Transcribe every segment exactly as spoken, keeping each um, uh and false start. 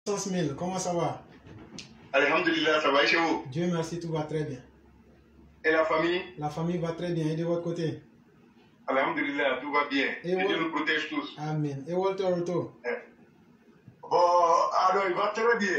soixante mille, comment ça va? Alhamdulillah, ça va chez vous? Dieu merci, tout va très bien. Et la famille? La famille va très bien, et de votre côté? Alhamdulillah, tout va bien. Et Et Wal- Dieu nous protège tous. Amen. Et Walter Otto? Bon, alors il va très bien.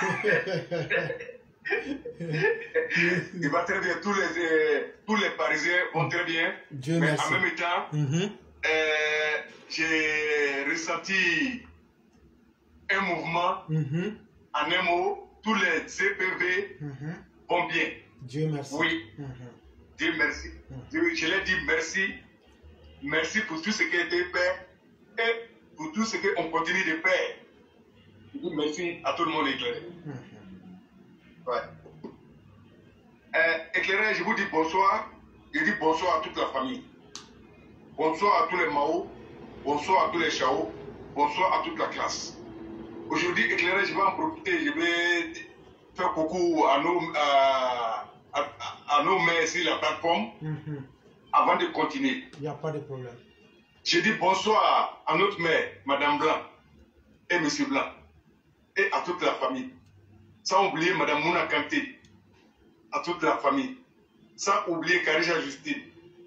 Il va très bien. Tous les, euh, tous les Parisiens vont très bien. Dieu Mais merci. en même temps, Mhm. euh, j'ai ressenti un mouvement. Mhm. En un mot, tous les C P V Mhm. vont bien. Dieu merci. Oui. Mhm. Dieu merci. Dieu- je l'ai dit merci. Merci pour tout ce qui a été fait et pour tout ce qu'on continue de faire. Je dis merci à tout le monde éclairé. Mhm. Ouais. Euh, éclairé, je vous dis bonsoir. Je dis bonsoir à toute la famille. Bonsoir à tous les Mao. Bonsoir à tous les Chao. Bonsoir à toute la classe. Aujourd'hui, éclairé, je vais en profiter. Je vais faire coucou à nos, à, à, à nos mères sur la plateforme Mhm. avant de continuer. Il n'y a pas de problème. Je dis bonsoir à notre mère, Madame Blanc, et Monsieur Blanc, et à toute la famille. Sans oublier Madame Mouna Kanté, à toute la famille. Sans oublier Karija Justine,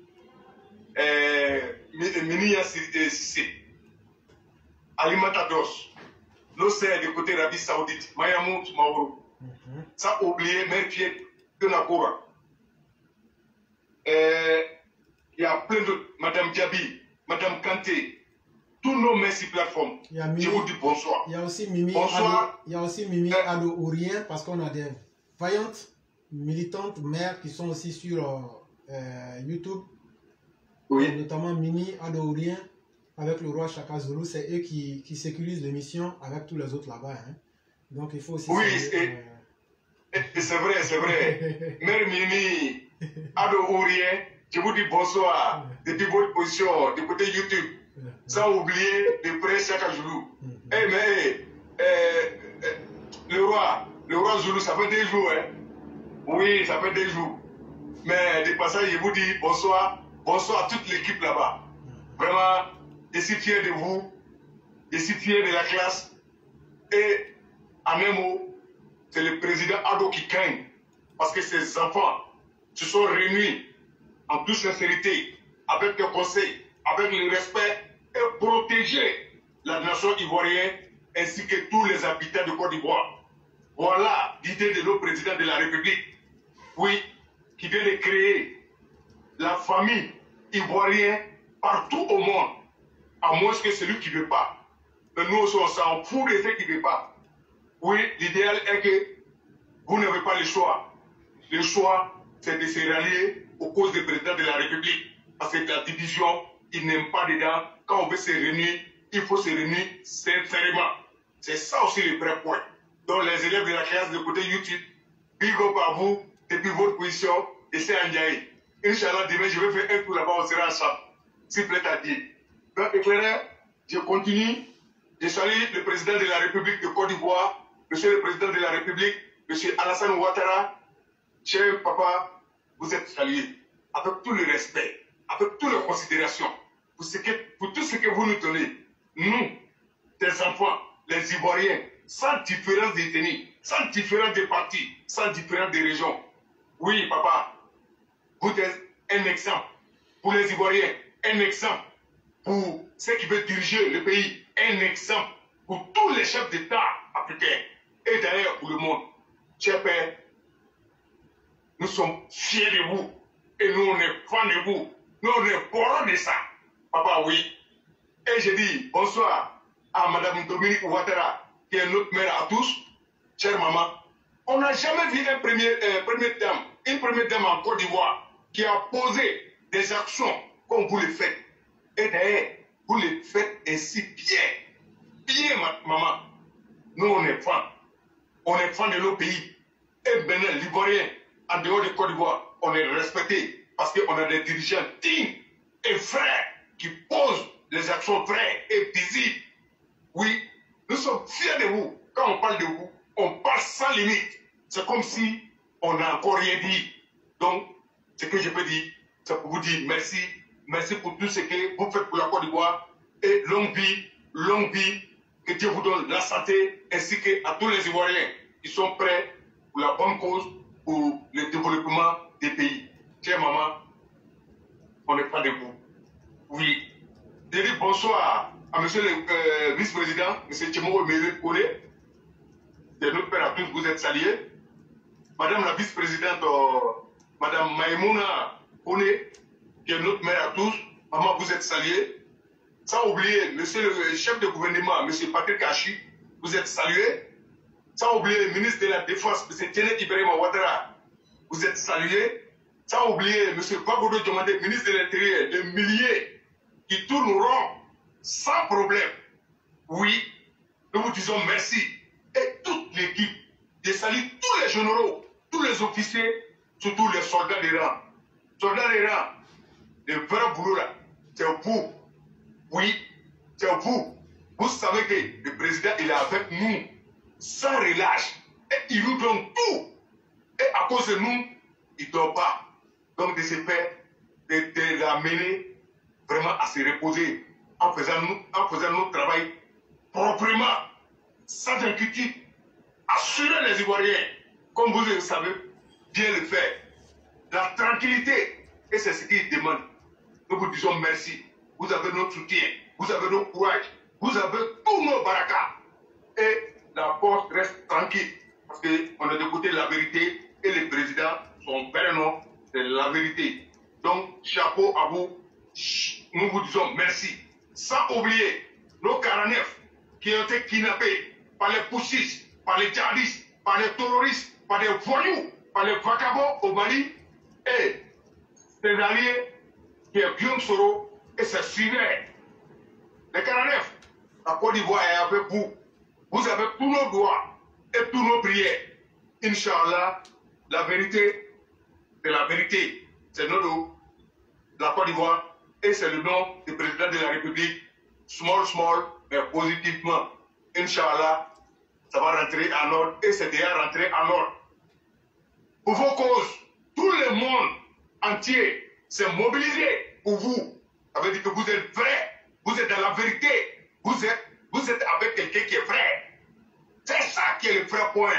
euh, Minia Sissé, Alimata Dos, l'Océan du côté Arabie Saoudite, Mayamout Mauro. Mhm. Sans oublier Mère Pied de Nakora. Euh, Il y a plein d'autres, Madame Diaby, Madame Kanté, tous nos messi plateformes. Il y a Mimi. Je vous dis bonsoir. Il y a aussi Mimi Bonsoir. Ado, il y a aussi Mimi Euh. Ado Ourien, parce qu'on a des vaillantes militantes mères qui sont aussi sur euh, euh, YouTube. Oui. Notamment Mimi Ado Ourien avec le roi Chaka Zulu. C'est eux qui, qui sécurisent l'émission avec tous les autres là-bas. Hein. Donc il faut aussi... Oui, saluer, c'est- euh, Et c'est vrai, c'est vrai. Mère Mimi, Ado Ourien, je vous dis bonsoir depuis votre position du côté YouTube. Sans oublier le prince Chaka Zulu. Mhm. Eh mais, eh, eh, le roi, le roi Zulu, ça fait des jours, hein. Oui, ça fait des jours. Mais de passage, je vous dis bonsoir, bonsoir à toute l'équipe là-bas. Vraiment, je suis fier de vous, je suis fier de la classe. Et en un mot, c'est le président Ado qui gagne. Parce que ses enfants se sont réunis en toute sincérité, avec le conseil, avec le respect, et protéger la nation ivoirienne ainsi que tous les habitants de Côte d'Ivoire. Voilà l'idée de nos présidents de la République, oui, qui vient de créer la famille ivoirienne partout au monde, à moins que celui qui ne veut pas. Mais nous aussi, on s'en fout de ceux qui ne veulent pas. Oui, l'idéal est que vous n'avez pas le choix. Le choix, c'est de se rallier aux causes des présidents de la République. Parce que la division, ils n'aiment pas dedans. Quand on veut se réunir, il faut se réunir sincèrement. C'est ça aussi le vrai point. Donc les élèves de la classe de côté YouTube, big up à vous, depuis votre position, et c'est Ndiaye. Inch'Allah, demain, je vais faire un tour là-bas, on sera ensemble. S'il plaît à dire. Donc, éclairé, je continue. Je salue le président de la République de Côte d'Ivoire, monsieur le président de la République, monsieur Alassane Ouattara. Cher papa, vous êtes salué avec tout le respect, avec toutes les considérations, pour, ce que, pour tout ce que vous nous donnez. Nous, tes enfants, les Ivoiriens, sans différence d'ethnie, sans différence de partis, sans différence de régions. Oui, papa, vous êtes un exemple pour les Ivoiriens, un exemple pour ceux qui veulent diriger le pays, un exemple pour tous les chefs d'État africains et d'ailleurs pour le monde. Cher père, nous sommes fiers de vous et nous on est fans de vous. Nous on est porteurs de ça. Papa, oui. Et je dis bonsoir à Madame Dominique Ouattara, qui est notre mère à tous. Chère maman, on n'a jamais vu un premier, euh, première dame, une première dame en Côte d'Ivoire qui a posé des actions comme vous le faites. Et d'ailleurs, vous le faites ainsi bien. Bien, ma maman. Nous, on est fans. On est fans de nos pays. Et Bénin, l'Ivoirien, en dehors de Côte d'Ivoire, on est respecté parce qu'on a des dirigeants dignes et frères qui posent les actions vraies et visibles. Oui, nous sommes fiers de vous. Quand on parle de vous, on parle sans limite. C'est comme si on n'a encore rien dit. Donc, ce que je peux dire, c'est pour vous dire merci. Merci pour tout ce que vous faites pour la Côte d'Ivoire. Et longue vie, longue vie Que Dieu vous donne la santé, ainsi qu'à tous les Ivoiriens qui sont prêts pour la bonne cause, pour le développement des pays. Chère maman, on n'est pas debout. Oui. Je dis bonsoir à monsieur le euh, vice-président, monsieur Tchemoro Mele-Kone. C'est notre père à tous, vous êtes salués. Madame la vice-présidente, euh, madame Maïmouna Kone, qui est notre mère à tous. Maman, vous êtes salués. Sans oublier, monsieur le chef de gouvernement, monsieur Patrick Hachi, vous êtes salué. Sans oublier le ministre de la Défense, monsieur Tienet Ibrahima Ouattara, vous êtes salué. Sans oublier monsieur Bagodo Diomandé, ministre de l'Intérieur, des milliers qui tourneront sans problème. Oui, nous vous disons merci. Et toute l'équipe, je salue tous les généraux, tous les officiers, surtout les soldats des rangs. Soldats des rangs, le vrai boulot là, c'est vous. Oui, c'est vous. Vous savez que le président, il est avec nous, sans relâche. Et il nous donne tout. Et à cause de nous, il ne dort pas. Donc, de ce fait, de, de l'amener vraiment à se reposer en faisant, nous, en faisant notre travail proprement, sans inquiétude. Assurer les Ivoiriens, comme vous le savez, bien le faire. La tranquillité, et c'est ce qu'ils demandent. Nous vous disons merci. Vous avez notre soutien, vous avez notre courage, vous avez tous nos barakas. Et la porte reste tranquille, parce qu'on a d'écouter la vérité, et le président, son vrai nom, c'est la vérité. Donc, chapeau à vous, nous vous disons merci. Sans oublier nos quarante-neuf qui ont été kidnappés par les poussistes, par les djihadistes, par les terroristes, par les voyous, par les vagabonds au Mali, et ses alliés qui est Guillaume Soro, et c'est suivait. Les quarante-neuf, la Côte d'Ivoire est avec vous. Vous avez tous nos droits et tous nos prières. Inch'Allah, la vérité, c'est la vérité. C'est notre nom, la Côte d'Ivoire, et c'est le nom du président de la République. Small, small, mais positivement. Inch'Allah, ça va rentrer en ordre, et c'est déjà rentré en ordre. Pour vos causes, tout le monde entier s'est mobilisé pour vous. Ça veut dire que vous êtes vrai, vous êtes dans la vérité, vous êtes, vous êtes avec quelqu'un qui est vrai. C'est ça qui est le vrai point.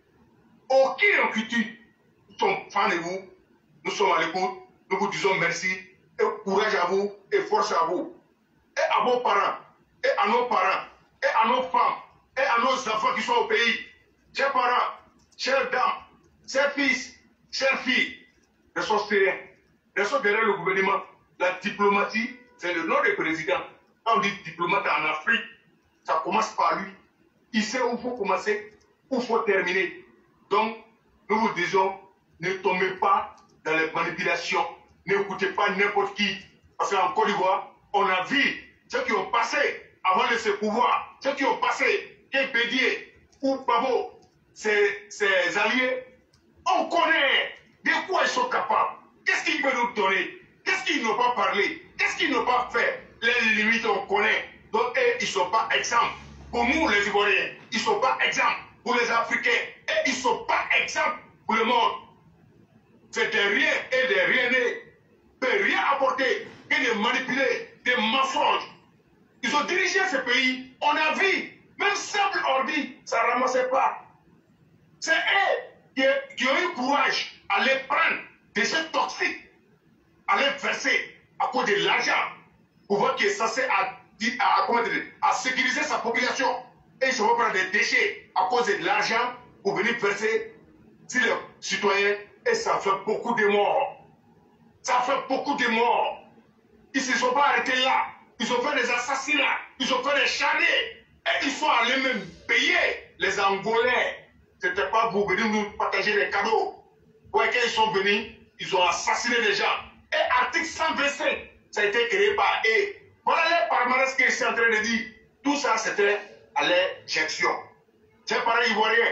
Aucune inquiétude. Nous sommes fans de vous, nous sommes à l'écoute, nous vous disons merci, et courage à vous, et force à vous. Et à vos parents, et à nos parents, et à nos femmes, et à nos enfants qui sont au pays. Chers parents, chères dames, chers fils, chères filles, restons sérieux, restons derrière le gouvernement. La diplomatie, c'est le nom du président. Quand on dit diplomate en Afrique, ça commence par lui. Il sait où il faut commencer, où il faut terminer. Donc, nous vous disons, ne tombez pas dans les manipulations, n'écoutez pas n'importe qui. Parce qu'en Côte d'Ivoire, on a vu ceux qui ont passé avant de se pouvoir, ceux qui ont passé, Kempédié ou Babo, ces, ces alliés, on connaît de quoi ils sont capables. Qu'est-ce qu'ils peuvent nous donner? Qu'est-ce qu'ils n'ont pas parlé? Qu'est-ce qu'ils n'ont pas fait? Les limites, on connaît. Donc, eux, ils ne sont pas exemples. Pour nous, les Ivoiriens, ils ne sont pas exemples. Pour les Africains, et ils ne sont pas exemples pour le monde. C'est des rien et des rien ne peut rien apporter que de manipuler, des mensonges. Ils ont dirigé ce pays, on a vu, même simple ordi, ça ne ramassait pas. C'est eux qui, qui ont eu courage à les prendre de ces toxiques, à les verser à cause de l'argent, pour voir qu'il est censé à, à, comment dire, à sécuriser sa population. Et ils se vont prendre des déchets à cause de l'argent pour venir verser sur les citoyens. Et ça fait beaucoup de morts. Ça fait beaucoup de morts. Ils ne se sont pas arrêtés là. Ils ont fait des assassinats. Ils ont fait des charniers. Et ils sont allés même payer les Angolais. Ce n'était pas pour venir nous partager les cadeaux. Ouais, quand ils sont venus, ils ont assassiné des gens. Et article cent vingt-cinq, ça a été créé par eux. Voilà les palmarès que je suis en train de dire. Tout ça, c'était à l'injection. Chers parents ivoiriens,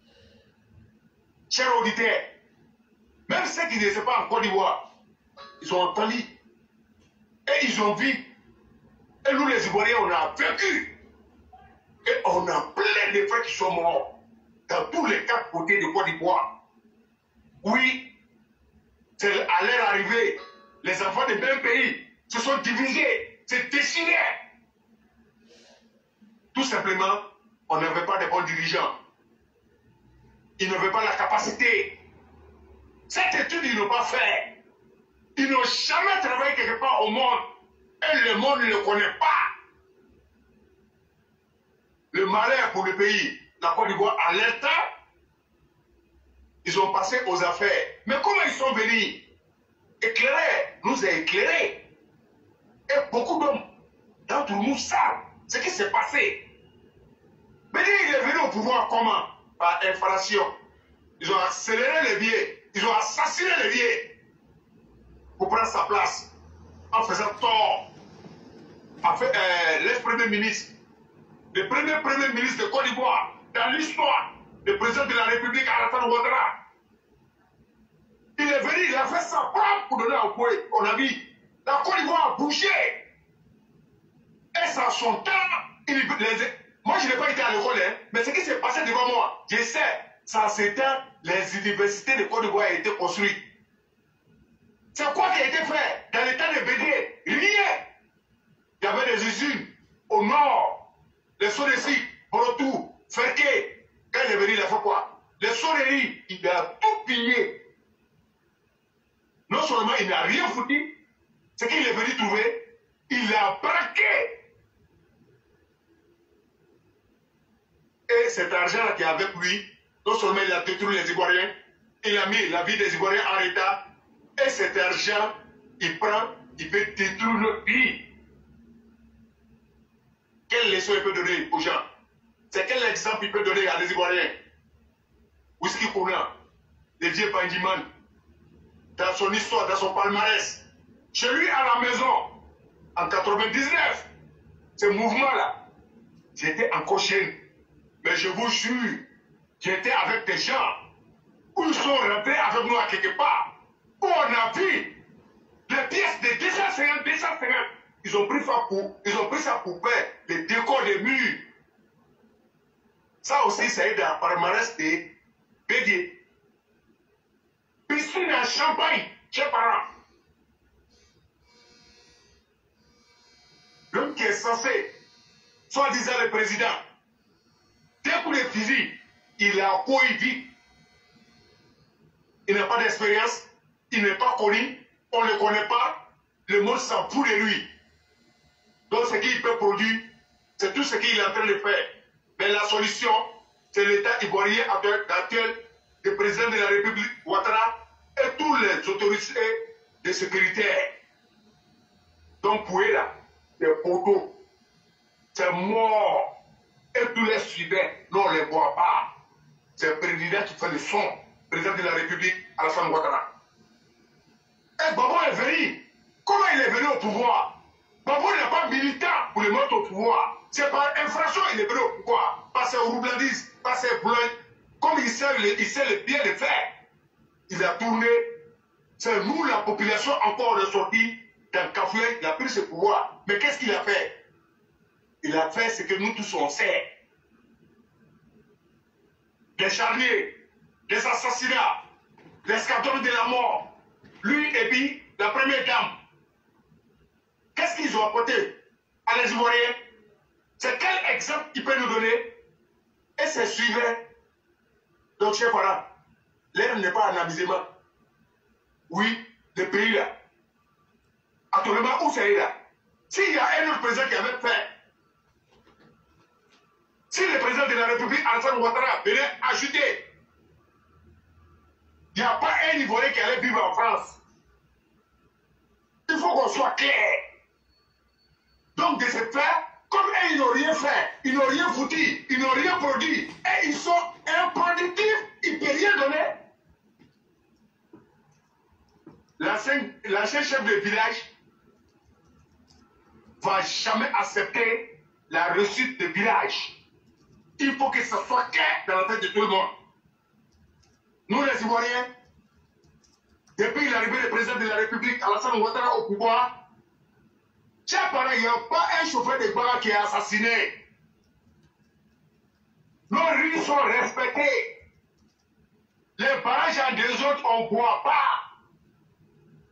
chers auditeurs, même ceux qui ne sont pas en Côte d'Ivoire, ils ont entendu. Et ils ont vu. Et nous, les Ivoiriens, on a vécu. Et on a plein de frères qui sont morts. Dans tous les quatre côtés de Côte d'Ivoire. Oui, c'est à leur arrivée. Les enfants des mêmes pays se sont divisés, se déchirés. Tout simplement, on n'avait pas de bons dirigeants. Ils n'avaient pas la capacité. Cette étude, ils n'ont pas fait. Ils n'ont jamais travaillé quelque part au monde. Et le monde ne le connaît pas. Le malheur pour le pays, la Côte d'Ivoire, à l'instant, ils ont passé aux affaires. Mais comment ils sont venus? Éclairer, nous a éclairés. Et beaucoup d'hommes d'entre nous savent ce qui s'est passé. Mais il est venu au pouvoir comment? Par inflation. Ils ont accéléré les billets. Ils ont assassiné les billets pour prendre sa place en faisant tort. Euh, l'ex-premier ministre, le premier premier ministre de Côte d'Ivoire dans l'histoire, le président de la République, Alassane Ouattara. Il est venu, il a fait sa propre pour donner au pouvoir. On a vu, la Côte d'Ivoire a bougé. Et ça, son temps, il, les, moi je n'ai pas été à l'école, hein, mais ce qui s'est passé devant moi, je sais, ça s'éteint, les universités de Côte d'Ivoire ont été construites. C'est quoi qui a été fait dans l'état de Bédié? Rien. Il y avait des usines au nord, les Sonési, Borotou, Ferké. Quand il est venu, il a fait quoi? Les Sonéri, il a tout pillé. Non seulement il n'a rien foutu, ce qu'il est venu trouver, il a braqué. Et cet argent-là qui est avec lui, non seulement il a détruit les Ivoiriens, il a mis la vie des Ivoiriens en état, et cet argent, il prend, il peut détruire notre pays. Quelle leçon il peut donner aux gens? C'est quel exemple il peut donner à les Ivoiriens? Whisky Kouna, les vieux Bandiman, dans son histoire, dans son palmarès, chez lui à la maison, en quatre-vingt-dix-neuf, ce mouvement-là, j'étais encore jeune, mais je vous jure, j'étais avec des gens où ils sont rentrés avec nous à quelque part, où on a vu les pièces de deux cent cinquante, deux cent cinquante, ils ont pris ça pour, ils ont pris ça pour faire les décors des murs. Ça aussi, ça aide à palmarès de Bédié. Piscine à Champagne, chez parents. L'homme qui est censé, soi-disant le président, dès pour les fusils, il a couru vite. Il n'a pas d'expérience, il n'est pas connu, on ne le connaît pas, le monde s'en fout de lui. Donc ce qu'il peut produire, c'est tout ce qu'il est en train de faire. Mais la solution, c'est l'État ivoirien actuel, le président de la République, Ouattara, et tous les autorités de sécurité. Donc pour eux là, c'est poteau, c'est mort. Et tous les suivants, nous on ne les voit pas. C'est le président qui fait le son, le président de la République, Alassane Ouattara. Et Babo est venu. Comment il est venu au pouvoir? Babo n'est pas militant pour le mettre au pouvoir. C'est par infraction qu'il est venu au pouvoir. Pas ses roublandistes, pas ses blancs. Comme il sait, le, il sait le bien le faire. Il a tourné. C'est nous, la population, encore ressortie dans le café, il a pris ce pouvoir. Mais qu'est-ce qu'il a fait? Il a fait ce que nous tous on sait. Des charniers, des assassinats, l'escadron de la mort. Lui et puis la première dame. Qu'est-ce qu'ils ont apporté à les Ivoiriens? C'est quel exemple il peut nous donner? Et c'est suivant. Donc, chef, voilà, l'air n'est pas un amusement. Oui, le pays là. Actuellement, où c'est là? S'il y a un autre président qui avait fait, si le président de la République, Alassane Ouattara, venait ajouter, il n'y a pas un Ivoirien qui allait vivre en France. Il faut qu'on soit clair. Donc, de ce fait, comme eux, ils n'ont rien fait, ils n'ont rien foutu, ils n'ont rien produit, et ils sont improductifs, ils ne peuvent rien donner. L'ancien chef de village ne va jamais accepter la réussite de village. Il faut que ça soit clair dans la tête de tout le monde. Nous, les Ivoiriens, depuis l'arrivée du président de la République, Alassane Ouattara, au pouvoir, il n'y a pas un chauffeur de bar qui est assassiné. Nos rues sont respectées. Les barrages à des autres, on ne boit pas.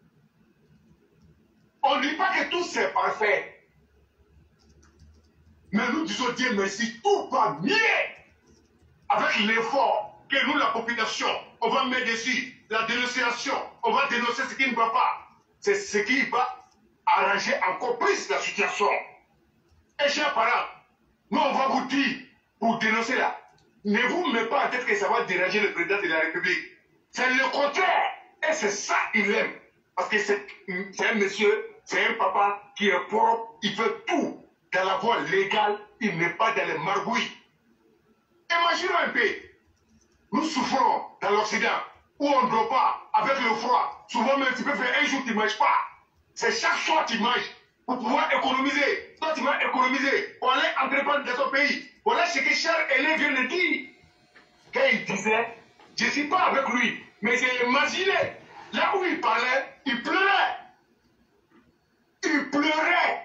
On ne dit pas que tout c'est parfait. Mais nous disons Dieu merci, tout va mieux. Avec l'effort que nous, la population, on va mettre dessus, la dénonciation, on va dénoncer ce qui ne va pas. C'est ce qui va arranger encore plus la situation. Et chers parents, nous on va vous dire, pour dénoncer là, ne vous mettez pas en tête que ça va déranger le président de la République. C'est le contraire. Et c'est ça qu'il aime. Parce que c'est un monsieur, c'est un papa qui est propre, il fait tout dans la voie légale, il n'est pas dans les margouilles. Imaginons un peu, nous souffrons dans l'Occident, où on ne dort pas, avec le froid. Souvent même, tu peux faire un jour, tu ne manges pas. C'est chaque soir que tu manges pour pouvoir économiser. Toi, tu vas économiser pour aller entreprendre dans ton pays. Voilà ce que Charles Hélène vient de dire. Quand il disait, je ne suis pas avec lui, mais j'ai imaginé, là où il parlait, il pleurait. Il pleurait.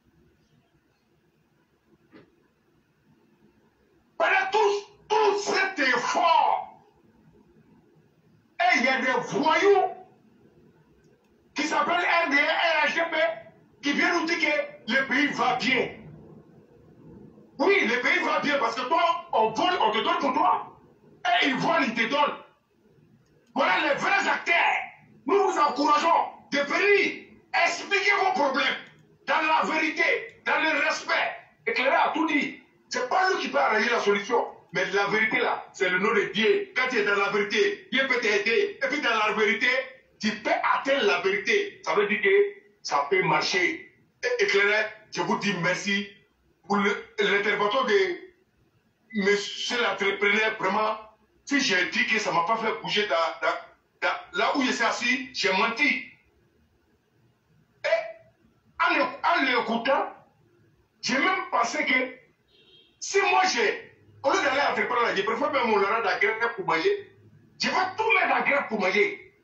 Pendant tout, tout cet effort, et il y a des voyous qui s'appellent R D R H D P qui viennent nous dire que le pays va bien. Oui, le pays va bien parce que toi, on vole, on te donne pour toi. Et ils volent, ils te donnent. Voilà les vrais acteurs. Nous vous encourageons de venir expliquer vos problèmes dans la vérité, dans le respect. Éclairé a tout dit. C'est pas lui qui peut arranger la solution. Mais la vérité là, c'est le nom de Dieu. Quand tu es dans la vérité, Dieu peut t'aider. Et puis dans la vérité, tu peux atteindre la vérité. Ça veut dire que ça peut marcher. Et éclairé, je vous dis merci pour l'intervention de monsieur l'entrepreneur. Vraiment, si j'ai dit que ça ne m'a pas fait bouger dans, dans, dans, là où je suis assis, j'ai menti. Et en, en l'écoutant, j'ai même pensé que si moi j'ai, au lieu d'aller entreprendre, je préfère même mon laurent dans grève pour manger, je vais tout mettre en grève pour manger.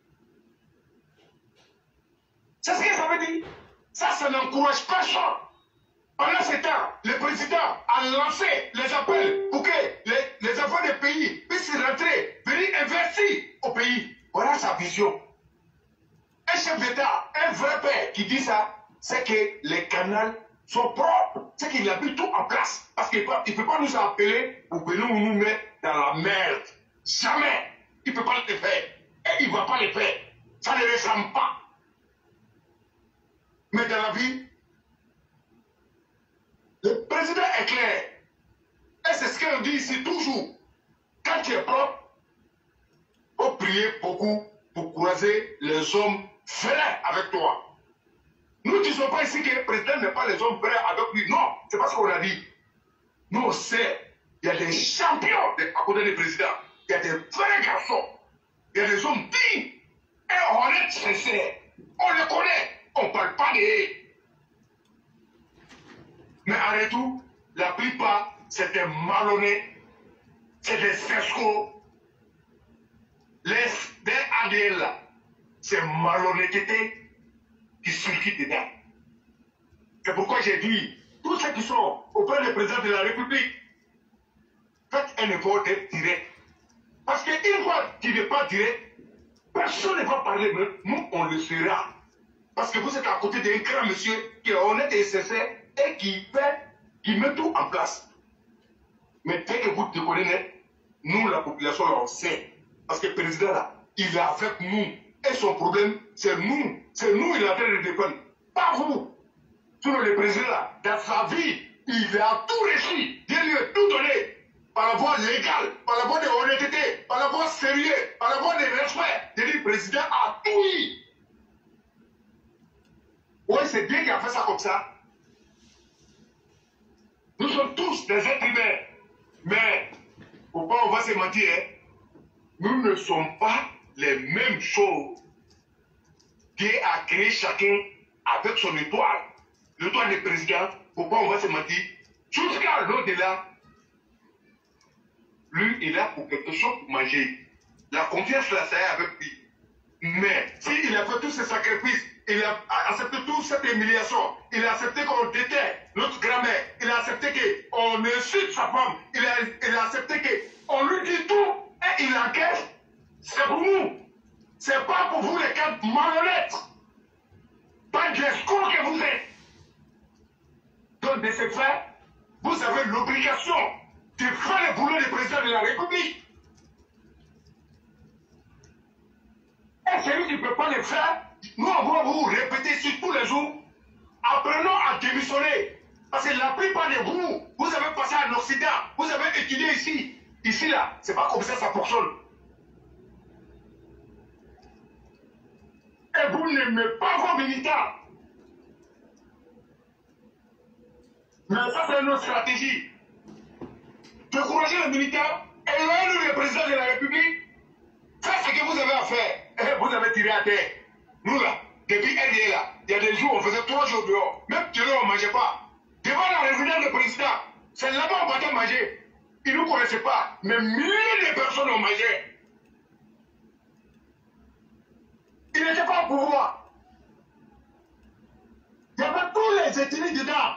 C'est ce que ça veut dire. Ça, ça n'encourage personne. Pendant ce temps, le président a lancé les appels pour que les, les enfants des pays puissent rentrer, venir investir au pays. Voilà sa vision. Un chef d'État, un vrai père qui dit ça, c'est que les canaux sont propres. C'est qu'il a mis tout en place. Parce qu'il ne peut pas nous appeler pour que nous nous mettre dans la merde. Jamais. Il ne peut pas le faire. Et il ne va pas le faire. Ça ne ressemble pas. Mais dans la vie, le président est clair. Et c'est ce qu'on dit ici toujours. Quand tu es propre, il faut prier beaucoup pour croiser les hommes vrais avec toi. Nous ne disons pas ici que le président n'est pas les hommes vrais avec lui. Non, c'est pas ce qu'on a dit. Nous, on sait, il y a des champions à côté du président. Il y a des vrais garçons. Il y a des hommes dignes et honnêtes, sincères. On les connaît. On ne parle pas d'eux. Mais en retour, la plupart, c'est des malhonnêtes, c'est des escrocs. Les des A D N là, c'est malhonnêteté qui circule dedans. C'est pourquoi j'ai dit, tous ceux qui sont auprès du président de la République, faites un effort d'être direct. Parce qu'une fois qu'il n'est pas direct, personne ne va parler, mais nous, on le sera. Parce que vous êtes à côté d'un grand monsieur qui est honnête et sincère et qui fait, qui met tout en place. Mais dès que vous déconnez, nous, la population, là, on sait. Parce que le président, là, il est avec nous. Et son problème, c'est nous. C'est nous, il est en train de dépendre. Pas vous. Sinon, le président, là, dans sa vie, il a tout réussi. Dieu lui a tout donné. Par la voie légale, par la voie de honnêteté, par la voie sérieux, par la voie de respect. Dieu, le président a tout eu. Oui, c'est Dieu qui a fait ça comme ça. Nous sommes tous des êtres humains. Mais, pourquoi on va se mentir, hein? Nous ne sommes pas les mêmes choses. Dieu a créé chacun avec son étoile. L'étoile du président, pourquoi on va se mentir? Jusqu'à l'au-delà, lui, il a pour quelque chose pour manger. La confiance, là, ça est avec lui. Mais, s'il a fait tous ces sacrifices, il a accepté toute cette humiliation, il a accepté qu'on déterre notre grand-mère, il a accepté qu'on insulte sa femme, il a, il a accepté qu'on lui dit tout et il encaisse, c'est pour nous. C'est pas pour vous les quatre malhonnêtes, pas d'escrocs que vous êtes. Donc de ce fait, vous tu ne peux pas le faire, nous, on va vous répéter sur tous les jours. Apprenons à démissionner. Parce que la plupart de vous, vous avez passé en Occident, vous avez étudié ici. Ici, là, c'est pas comme ça ça fonctionne. Et vous n'aimez pas vos militants. Mais ça, c'est notre stratégie. Décourager les militants, éloigner le président de la République. Faites ce que vous avez à faire. Et vous avez tiré à terre. Nous, là, depuis un an, là, il y a des jours, on faisait trois jours dehors. Même dehors, on ne mangeait pas. Devant la résidence du président, c'est là-bas on va manger. Ils ne nous connaissaient pas, mais milliers de personnes ont mangé. Il n'était pas au pouvoir. Il y avait tous les ethnies dedans.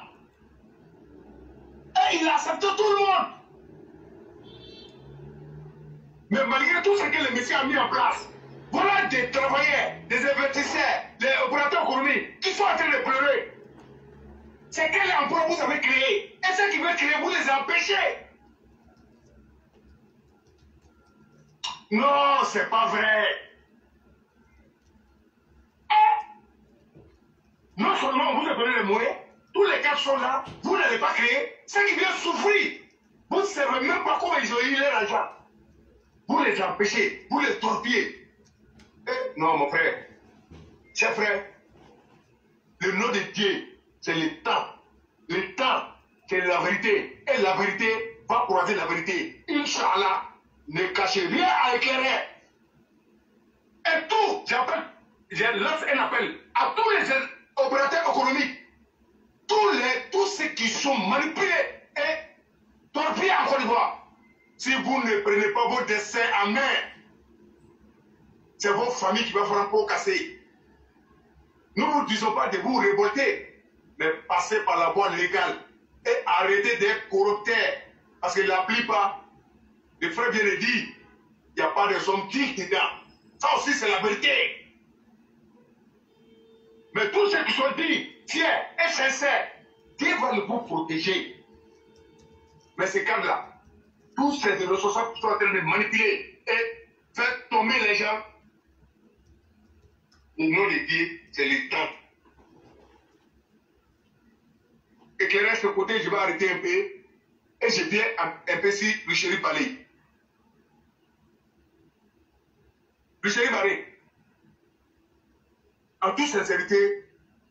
Et il acceptait tout le monde. Mais malgré tout ce que le monsieur a mis en place, voilà des travailleurs, des investisseurs, des opérateurs économiques qui sont en train de pleurer. C'est quel emploi vous avez créé? Et ceux qui veulent créer, vous les empêchez. Non, c'est pas vrai. Et non seulement on vous a donné les moyens, tous les cas sont là, vous n'allez pas créer. Ceux qui viennent souffrir, vous ne savez même pas comment ils ont eu leur argent. Vous les empêchez, vous les torpillez. Eh, non, mon frère, cher frère, le nom de Dieu, c'est le temps. Le temps, c'est la vérité. Et la vérité va croiser la vérité. Inch'Allah, ne cachez rien à éclairer. Et tout, j'appelle, je lance un appel à tous les opérateurs économiques, tous, les, tous ceux qui sont manipulés et torpillés en Côte d'Ivoire. Si vous ne prenez pas vos destins en main, c'est vos familles qui vont faire un pot cassé. Nous ne disons pas de vous révolter, mais passez par la voie légale et arrêtez d'être corrupteurs. Parce que la plupart, les frères viennent de dire, il n'y a pas de somme dignes dedans. Ça aussi, c'est la vérité. Mais tous ceux qui sont dits, fiers et sincères, Dieu va vous protéger. Mais ces cadres-là, tous ces responsables qui sont en train de manipuler et faire tomber les gens, le nom de Dieu, c'est le temps. Éclairage de ce côté, je vais arrêter un peu et je viens un peu sur Richelieu Balé. Richelieu Balé, en toute sincérité,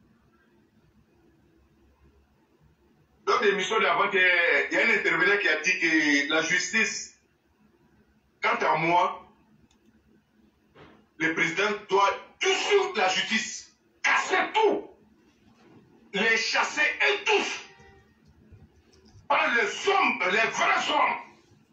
lors des émissions d'avant, il y a un intervenant qui a dit que la justice, quant à moi, le président doit dissoudre la justice, casser tout, les chasser et tous, par les hommes, les vrais hommes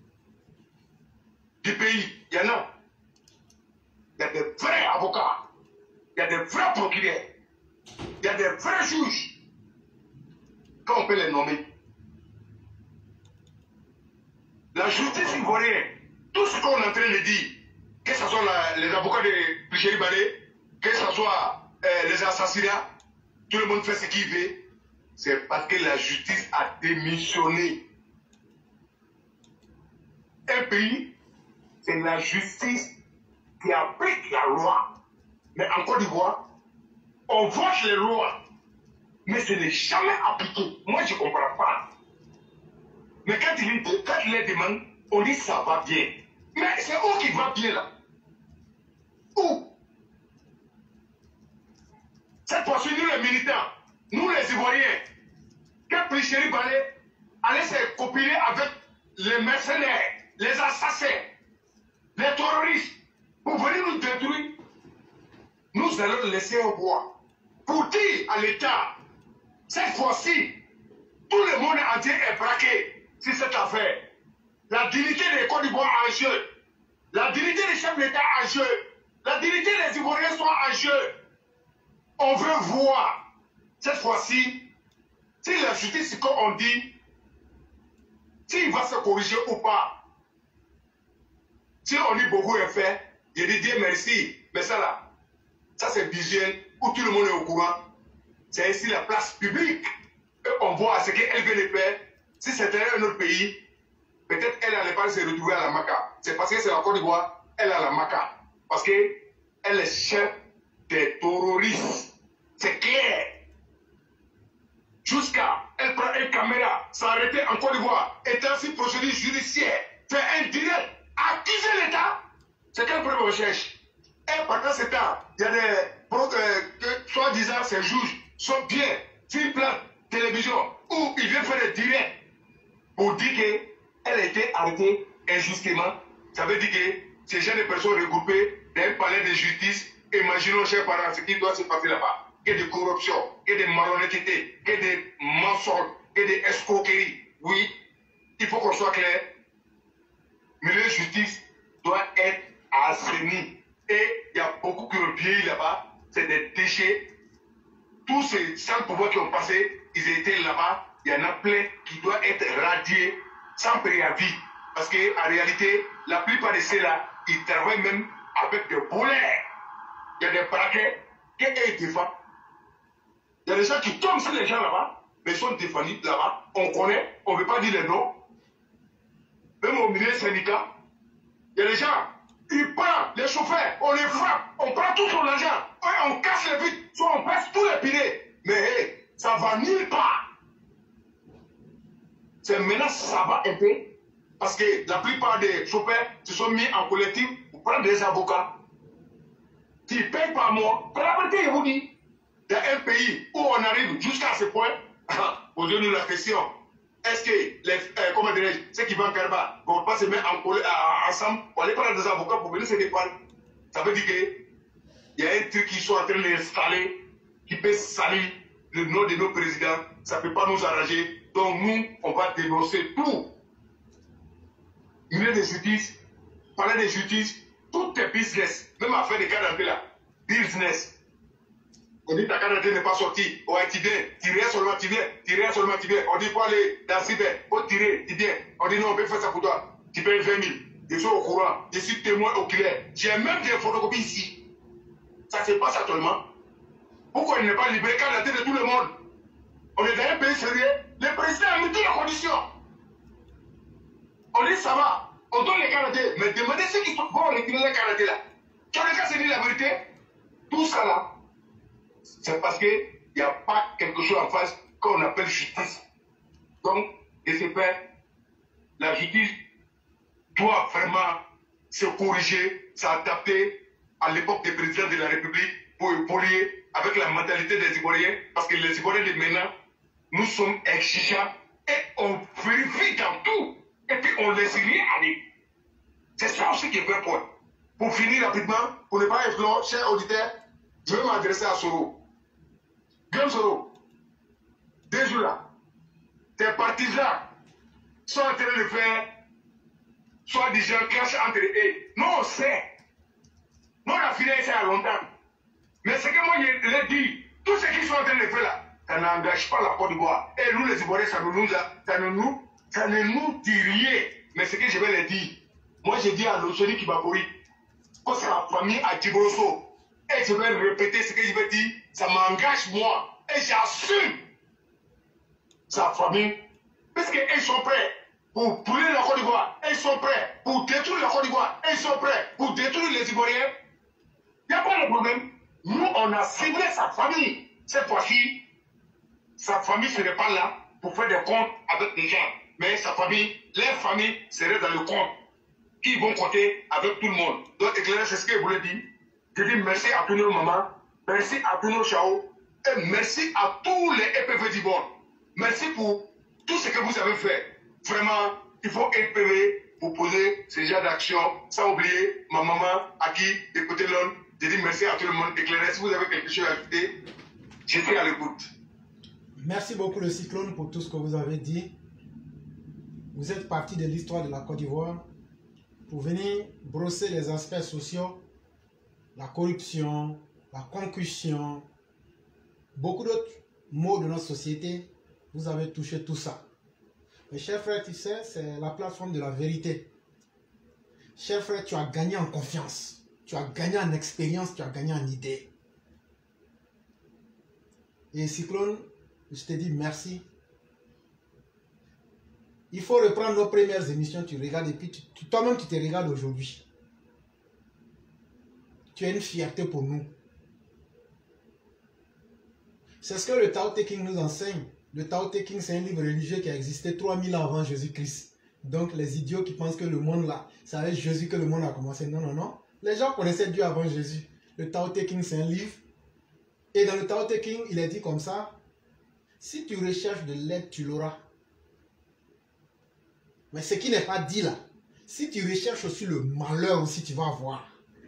du pays. Il y en a. Il y a des vrais avocats, il y a des vrais procureurs, il y a des vrais juges. Quand on peut les nommer. La justice ivoirienne, tout ce qu'on est en train de dire, que ce soit la, les avocats de Richelieu Balé, que ce soit euh, les assassinats, tout le monde fait ce qu'il veut, c'est parce que la justice a démissionné. Un pays, c'est la justice qui applique la loi. Mais en Côte d'Ivoire, on vote les lois, mais ce n'est jamais appliqué. Moi, je ne comprends pas. Mais quand il, quand il les demande, on dit ça va bien. Mais c'est où qui va bien là? Où? Cette fois-ci, nous les militants, nous les Ivoiriens, que Richelieu Balé allait se copier avec les mercenaires, les assassins, les terroristes, pour venir nous détruire, nous allons le laisser au bois. Pour dire à l'État, cette fois-ci, tout le monde entier est braqué sur cette affaire. La dignité des Côte d'Ivoire en jeu, la dignité des chefs d'État en jeu, la dignité des Ivoiriens sont en jeu. On veut voir, cette fois-ci, si la justice, comme on dit, s'il va se corriger ou pas. Si on dit beaucoup est fait, je dis Dieu merci. Mais ça là, ça c'est visuel, où tout le monde est au courant. C'est ici la place publique. Et on voit ce qu'elle vient de faire. Si c'était un autre pays, peut-être elle n'allait pas se retrouver à la Maca. C'est parce que c'est la Côte d'Ivoire, elle a la Maca. Parce que Elle est chef des terroristes. C'est clair. Jusqu'à, elle prend une caméra, s'arrêter en Côte d'Ivoire, établir une procédure judiciaire, faire un direct, accuser l'État. C'est quelle preuve on cherche? Et pendant ce temps, il y a des, euh, que, soi-disant, ces juges sont bien sur une plateforme télévision où ils viennent faire des directs pour dire qu'elle a été arrêtée injustement. Ça veut dire que ces jeunes personnes regroupées dans un palais de justice, imaginons, chers parents, ce qui doit se passer là-bas. Que de corruption, que de malhonnêteté, que de mensonges, que de escroqueries. Oui, il faut qu'on soit clair. Le milieu de justice doit être assaini. Et il y a beaucoup qui ont vieilli là-bas. C'est des déchets. Tous ces sans pouvoirs qui ont passé, ils étaient là-bas. Il y en a plein qui doivent être radiés sans préavis. Parce qu'en réalité, la plupart de ceux-là, ils travaillent même avec des voleurs. Il y a des braquets qui sont défendus. Il y a des gens qui tombent sur les gens là-bas, mais ils sont défendus là-bas. On connaît, on ne veut pas dire les noms. Même au milieu syndicat, il y a des gens, ils prennent les chauffeurs, on les frappe, on prend tout son argent, on casse les vitres, soit on passe tous les piliers. Mais hey, ça va nulle part. C'est maintenant ça va un peu, parce que la plupart des chauffeurs se sont mis en collectif pour prendre des avocats qui payent par mois. Pour la vérité, je vous dis, il y a un pays où on arrive jusqu'à ce point, posez-nous la question, est-ce que les, euh, comment dirais-je, ceux qui vont en Karba ne vont pas se mettre en, en, ensemble pour aller prendre des avocats pour venir se défendre? Ça veut dire qu'il y a un truc qui sont en train d'installer qui peut salir le nom de nos présidents. Ça ne peut pas nous arranger. Donc nous, on va dénoncer tout. Milieu de justice, palais de justice, tout est business. Même affaire de quarantaine là, business. On dit ta carte n'est pas sortie. Oh, tu viens, tu viens seulement, tu viens, tu viens seulement, tu viens. On dit faut aller dans cyber, faut tirer, tu viens. On dit non, on peut faire ça pour toi. Tu payes vingt mille. Je suis au courant, je suis témoin oculaire. J'ai même des photocopies ici. Ça se passe actuellement. Pourquoi il n'est pas libéré carte de tout le monde? On est dans un pays sérieux. Le président a mis toutes les conditions. On dit ça va. On donne les cartes, mais demandez ceux qui vont retirer les cartes là. Quand le gars se dit la vérité, tout ça là, c'est parce qu'il n'y a pas quelque chose en face qu'on appelle justice. Donc, de ce fait, la justice doit vraiment se corriger, s'adapter à l'époque des présidents de la République pour évoluer avec la mentalité des Ivoiriens, parce que les Ivoiriens de maintenant, nous sommes exigeants et on vérifie dans tout, et puis on laisse rien aller. C'est ça aussi qui est vrai point. Pour finir rapidement, pour ne pas être long, chers auditeurs, je vais m'adresser à Soro. Guillaume Soro, deux jours là, tes partisans sont en train de faire soit des gens clash entre eux. Nous on sait. Nous on a fini ça il y a longtemps. Mais ce que moi je l'ai dit, tout ce qu'ils sont en train de faire là, ça n'engage pas la Côte d'Ivoire. Et nous les Ivoiriens, ça ne nous, ça ne nous, ça ne nous dit rien. Mais ce que je vais leur dire, moi je dis à l'Osoni Kibakori, que c'est la famille à Djiboroso. Et je vais répéter ce que je vais dire, ça m'engage moi. Et j'assume sa famille. Parce qu'ils sont prêts pour brûler la Côte d'Ivoire. Ils sont prêts pour détruire la Côte d'Ivoire. Ils sont prêts pour détruire les Ivoiriens. Il n'y a pas de problème. Nous, on a ciblé sa famille. Cette fois-ci, sa famille ne serait pas là pour faire des comptes avec des gens. Mais sa famille, les familles seraient dans le compte. Qui vont compter avec tout le monde. Donc, éclairer, c'est ce que je voulais dire. Je dis merci à tous nos mamans, merci à tous nos chao, et merci à tous les E P V du monde. Merci pour tout ce que vous avez fait. Vraiment, il faut E P V pour poser ce genre d'action, sans oublier ma maman, à qui écoutez l'homme. Je dis merci à tout le monde. Éclairer, si vous avez quelque chose à ajouter, je suis à l'écoute. Merci beaucoup le Cyclone pour tout ce que vous avez dit. Vous êtes parti de l'histoire de la Côte d'Ivoire pour venir brosser les aspects sociaux, la corruption, la concussion, beaucoup d'autres maux de notre société. Vous avez touché tout ça. Mais cher frère, tu sais, c'est la plateforme de la vérité. Cher frère, tu as gagné en confiance, tu as gagné en expérience, tu as gagné en idée. Et Cyclone, je te dis merci. Il faut reprendre nos premières émissions, tu regardes et puis tu, tu, toi-même tu te regardes aujourd'hui. tu es une fierté pour nous. C'est ce que le Tao Te Ching nous enseigne. Le Tao Te Ching, c'est un livre religieux qui a existé trois mille ans avant Jésus-Christ. Donc les idiots qui pensent que le monde là, c'est avec Jésus que le monde a commencé. Non, non, non. Les gens connaissaient Dieu avant Jésus. Le Tao Te Ching, c'est un livre. Et dans le Tao Te Ching, il est dit comme ça. Si tu recherches de l'aide, tu l'auras. Mais ce qui n'est pas dit là, si tu recherches aussi le malheur aussi, tu vas avoir.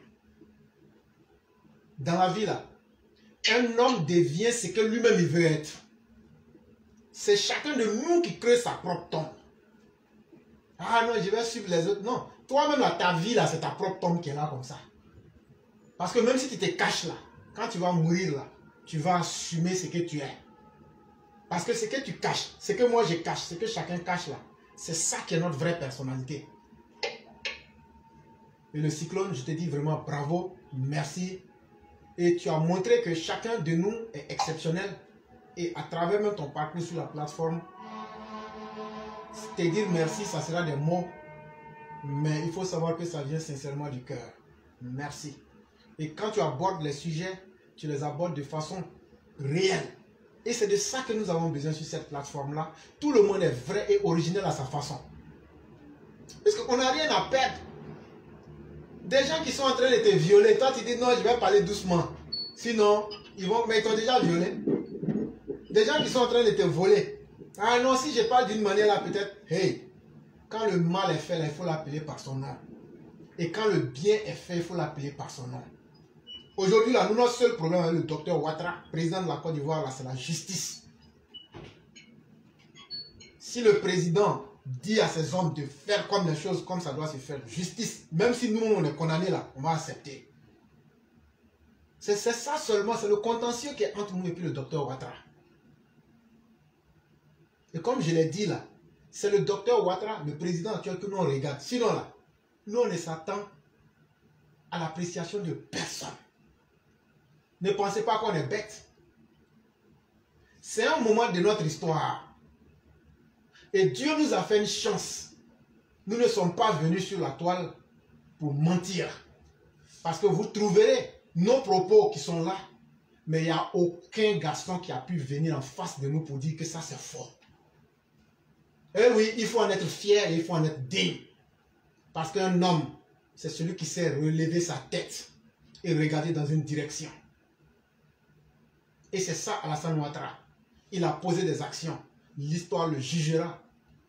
Dans la vie là, un homme devient ce que lui-même il veut être. C'est chacun de nous qui crée sa propre tombe. Ah non, je vais suivre les autres. Non, toi-même là, ta vie là, c'est ta propre tombe qui est là comme ça. Parce que même si tu te caches là, quand tu vas mourir là, tu vas assumer ce que tu es. Parce que ce que tu caches, ce que moi je cache, ce que chacun cache là, c'est ça qui est notre vraie personnalité. Et le cyclone, je te dis vraiment bravo, merci. Et tu as montré que chacun de nous est exceptionnel. Et à travers même ton parcours sur la plateforme, te dire merci, ça sera des mots. Mais il faut savoir que ça vient sincèrement du cœur. Merci. Et quand tu abordes les sujets, tu les abordes de façon réelle. Et c'est de ça que nous avons besoin sur cette plateforme-là. Tout le monde est vrai et original à sa façon. Parce qu'on n'a rien à perdre. Des gens qui sont en train de te violer, toi tu dis non, je vais parler doucement. Sinon, ils vont, mais ils t'ont déjà violé. Des gens qui sont en train de te voler. Ah non, si je parle d'une manière là, peut-être, hey, quand le mal est fait, là, il faut l'appeler par son nom. Et quand le bien est fait, il faut l'appeler par son nom. Aujourd'hui, là, nous, notre seul problème avec le docteur Ouattara, président de la Côte d'Ivoire, là, c'est la justice. Si le président dit à ses hommes de faire comme les choses, comme ça doit se faire, justice, même si nous, on est condamnés là, on va accepter. C'est ça seulement, c'est le contentieux qui est entre nous et puis le docteur Ouattara. Et comme je l'ai dit là, c'est le docteur Ouattara, le président actuel que nous on regarde. Sinon là, nous on ne s'attend à l'appréciation de personne. Ne pensez pas qu'on est bête. C'est un moment de notre histoire. Et Dieu nous a fait une chance. Nous ne sommes pas venus sur la toile pour mentir. Parce que vous trouverez nos propos qui sont là. Mais il n'y a aucun garçon qui a pu venir en face de nous pour dire que ça c'est faux. Eh oui, il faut en être fier et il faut en être digne. Parce qu'un homme, c'est celui qui sait relever sa tête et regarder dans une direction. Et c'est ça Alassane Ouattara. Il a posé des actions. L'histoire le jugera.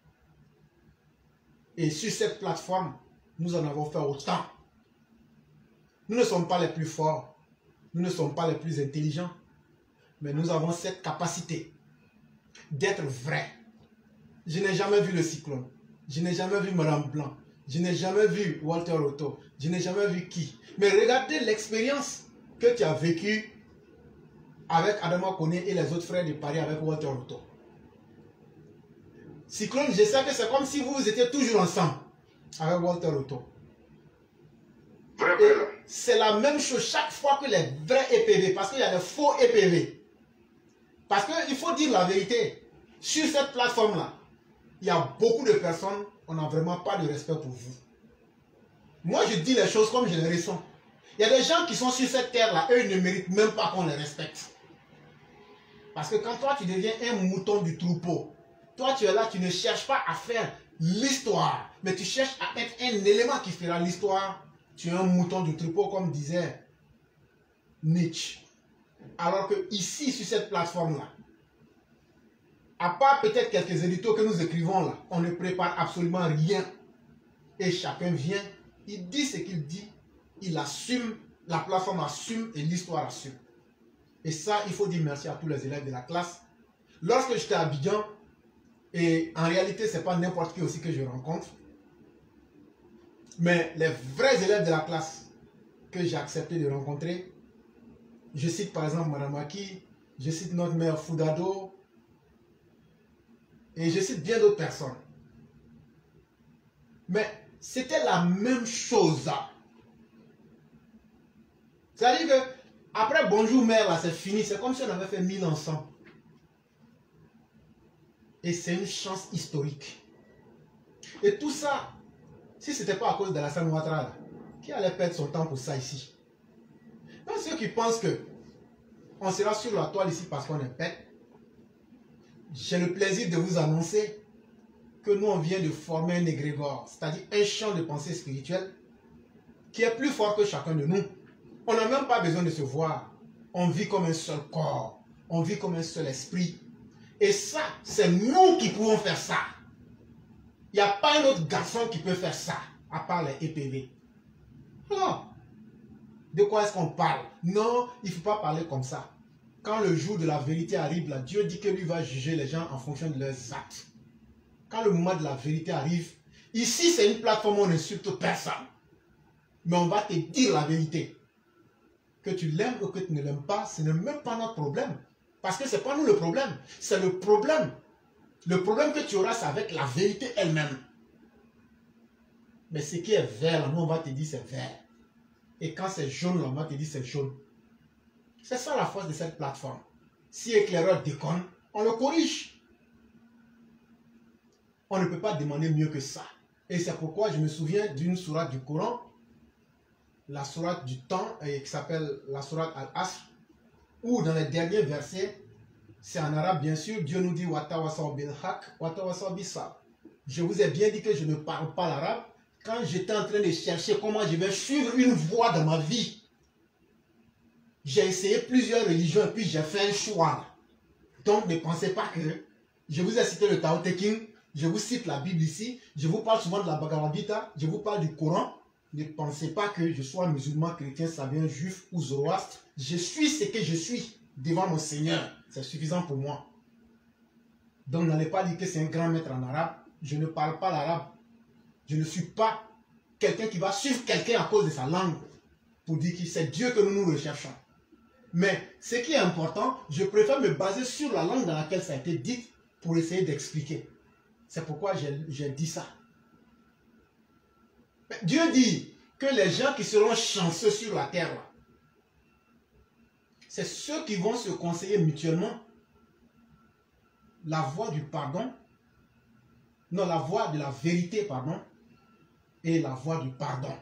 Et sur cette plateforme, nous en avons fait autant. Nous ne sommes pas les plus forts. Nous ne sommes pas les plus intelligents. Mais nous avons cette capacité d'être vrais. Je n'ai jamais vu le cyclone. Je n'ai jamais vu Madame Blanc. Je n'ai jamais vu Walter Otto. Je n'ai jamais vu qui. Mais regardez l'expérience que tu as vécue avec Adama Koné et les autres frères de Paris avec Walter Otto. Cyclone, je sais que c'est comme si vous étiez toujours ensemble avec Walter Otto. C'est la même chose chaque fois que les vrais E P V, parce qu'il y a les faux E P V. Parce qu'il faut dire la vérité. Sur cette plateforme-là, il y a beaucoup de personnes, on n'a vraiment pas de respect pour vous. Moi, je dis les choses comme je les ressens. Il y a des gens qui sont sur cette terre-là, eux, ils ne méritent même pas qu'on les respecte. Parce que quand toi, tu deviens un mouton du troupeau, toi, tu es là, tu ne cherches pas à faire l'histoire, mais tu cherches à être un élément qui fera l'histoire. Tu es un mouton du troupeau, comme disait Nietzsche. Alors que ici, sur cette plateforme-là, à part peut-être quelques éditos que nous écrivons là, on ne prépare absolument rien. Et chacun vient, il dit ce qu'il dit, il assume, la plateforme assume et l'histoire assume. Et ça, il faut dire merci à tous les élèves de la classe. Lorsque j'étais à Abidjan, et en réalité, ce n'est pas n'importe qui aussi que je rencontre, mais les vrais élèves de la classe que j'ai accepté de rencontrer, je cite par exemple Madame Aki, je cite notre mère Foudado, et je cite bien d'autres personnes. Mais c'était la même chose. C'est-à-dire que après bonjour mère, là c'est fini, c'est comme si on avait fait mille ensemble. Et c'est une chance historique. Et tout ça, si ce n'était pas à cause de Alassane Ouattara, qui allait perdre son temps pour ça ici? ceux qui pensent que on sera sur la toile ici parce qu'on est bête, j'ai le plaisir de vous annoncer que nous on vient de former un égrégore, c'est-à-dire un champ de pensée spirituelle qui est plus fort que chacun de nous. On n'a même pas besoin de se voir. On vit comme un seul corps. On vit comme un seul esprit. Et ça, c'est nous qui pouvons faire ça. Il n'y a pas un autre garçon qui peut faire ça, à part les E P V. Non. De quoi est-ce qu'on parle? Non, il ne faut pas parler comme ça. Quand le jour de la vérité arrive, là, Dieu dit que lui va juger les gens en fonction de leurs actes. Quand le moment de la vérité arrive, ici c'est une plateforme où on n'insulte personne. Mais on va te dire la vérité. Que tu l'aimes ou que tu ne l'aimes pas, ce n'est même pas notre problème. Parce que ce n'est pas nous le problème. C'est le problème. Le problème que tu auras, c'est avec la vérité elle-même. Mais ce qui est vert, là, nous on va te dire c'est vert. Et quand c'est jaune, là, on va te dire c'est jaune. C'est ça la force de cette plateforme. Si éclaireur déconne, on le corrige. On ne peut pas demander mieux que ça. Et c'est pourquoi je me souviens d'une sourate du Coran, la sourate du temps, qui s'appelle la sourate Al-Asr, où dans les derniers versets, c'est en arabe bien sûr, Dieu nous dit Watawasaw bil haq, Watawasaw bis sabr. Je vous ai bien dit que je ne parle pas l'arabe. Quand j'étais en train de chercher comment je vais suivre une voie dans ma vie, j'ai essayé plusieurs religions et puis j'ai fait un choix. Donc ne pensez pas que je vous ai cité le Tao Te Ching, je vous cite la Bible ici, je vous parle souvent de la Bhagavad Gita, je vous parle du Coran. Ne pensez pas que je sois musulman, chrétien, sabien, juif ou zoroastre. Je suis ce que je suis devant mon Seigneur. C'est suffisant pour moi. Donc n'allez pas dire que c'est un grand maître en arabe. Je ne parle pas l'arabe. Je ne suis pas quelqu'un qui va suivre quelqu'un à cause de sa langue pour dire que c'est Dieu que nous nous recherchons. Mais ce qui est important, je préfère me baser sur la langue dans laquelle ça a été dit pour essayer d'expliquer. C'est pourquoi j'ai dit ça. Mais Dieu dit que les gens qui seront chanceux sur la terre, c'est ceux qui vont se conseiller mutuellement la voie du pardon, non, la voie de la vérité, pardon, et la voie du pardon.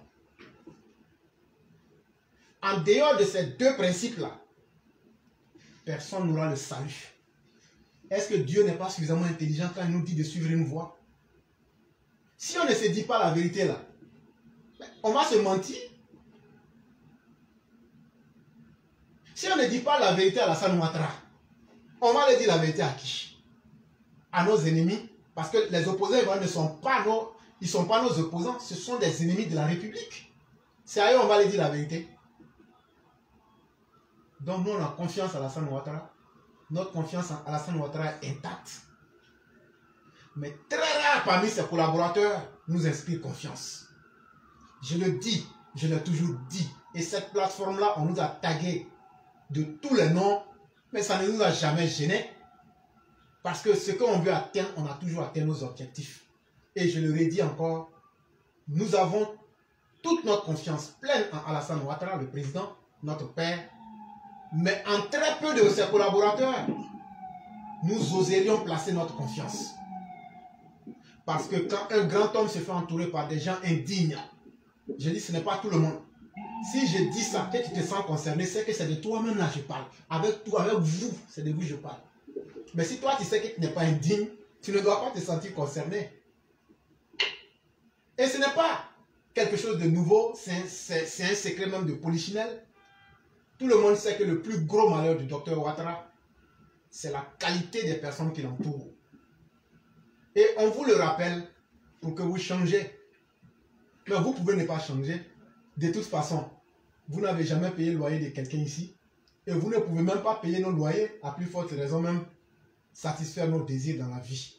En dehors de ces deux principes-là, personne n'aura le salut. Est-ce que Dieu n'est pas suffisamment intelligent quand il nous dit de suivre une voie? Si on ne se dit pas la vérité là, on va se mentir. Si on ne dit pas la vérité à Alassane Ouattara, on va le dire la vérité à qui? À nos ennemis. Parce que les opposants ne sont pas nos, ils sont pas nos opposants, ce sont des ennemis de la République. C'est à eux on va leur dire la vérité. Donc nous on a confiance à Alassane Ouattara. Notre confiance en Alassane Ouattara est intacte. Mais très rare parmi ses collaborateurs nous inspire confiance. Je le dis, je l'ai toujours dit. Et cette plateforme-là, on nous a tagué de tous les noms, mais ça ne nous a jamais gênés. Parce que ce qu'on veut atteindre, on a toujours atteint nos objectifs. Et je le redis encore, nous avons toute notre confiance pleine en Alassane Ouattara, le président, notre père. Mais en très peu de ses collaborateurs, nous oserions placer notre confiance. Parce que quand un grand homme se fait entourer par des gens indignes, je dis ce n'est pas tout le monde. Si je dis ça, que tu te sens concerné, c'est que c'est de toi-même là je parle. Avec toi, avec vous, c'est de vous que je parle. Mais si toi tu sais que tu n'es pas indigne, tu ne dois pas te sentir concerné. Et ce n'est pas quelque chose de nouveau, c'est un, un secret même de Polichinelle. Tout le monde sait que le plus gros malheur du docteur Ouattara, c'est la qualité des personnes qui l'entourent. Et on vous le rappelle pour que vous changez. Mais vous pouvez ne pas changer. De toute façon, vous n'avez jamais payé le loyer de quelqu'un ici. Et vous ne pouvez même pas payer nos loyers, à plus forte raison même, satisfaire nos désirs dans la vie.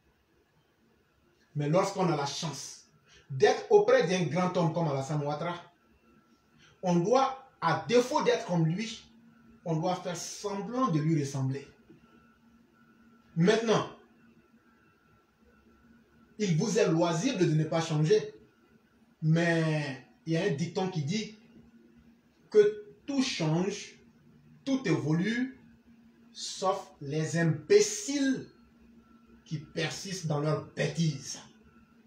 Mais lorsqu'on a la chance d'être auprès d'un grand homme comme Alassane Ouattara, on doit, à défaut d'être comme lui, on doit faire semblant de lui ressembler. Maintenant, il vous est loisible de ne pas changer. Mais il y a un dicton qui dit que tout change, tout évolue, sauf les imbéciles qui persistent dans leurs bêtises.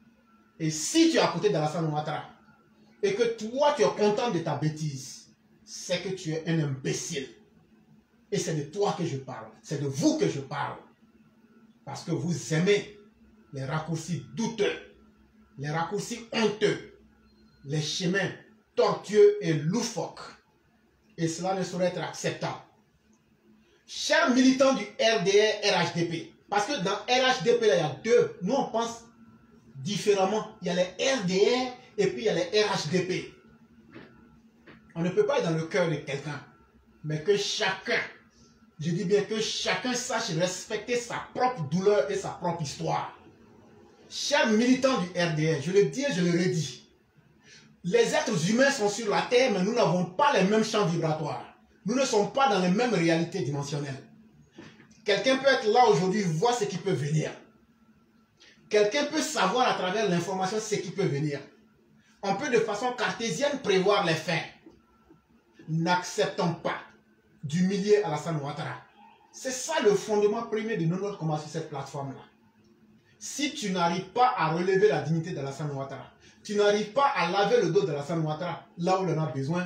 Et si tu es à côté d'Alassane Ouattara et que toi tu es content de ta bêtise, c'est que tu es un imbécile. Et c'est de toi que je parle. C'est de vous que je parle. Parce que vous aimez les raccourcis douteux, les raccourcis honteux, les chemins tortueux et loufoques. Et cela ne saurait être acceptable. Chers militants du R D R, R H D P, parce que dans R H D P, là, il y a deux. Nous, on pense différemment. Il y a les R D R et puis il y a les R H D P. On ne peut pas être dans le cœur de quelqu'un, mais que chacun, je dis bien que chacun sache respecter sa propre douleur et sa propre histoire. Chers militants du R D R, je le dis et je le redis, les êtres humains sont sur la terre, mais nous n'avons pas les mêmes champs vibratoires. Nous ne sommes pas dans les mêmes réalités dimensionnelles. Quelqu'un peut être là aujourd'hui, voir ce qui peut venir. Quelqu'un peut savoir à travers l'information ce qui peut venir. On peut de façon cartésienne prévoir les faits. N'acceptons pas d'humilier Alassane Ouattara. C'est ça le fondement premier de notre combat sur cette plateforme-là. Si tu n'arrives pas à relever la dignité d'Alassane Ouattara, tu n'arrives pas à laver le dos d'Alassane Ouattara, là où il en a besoin,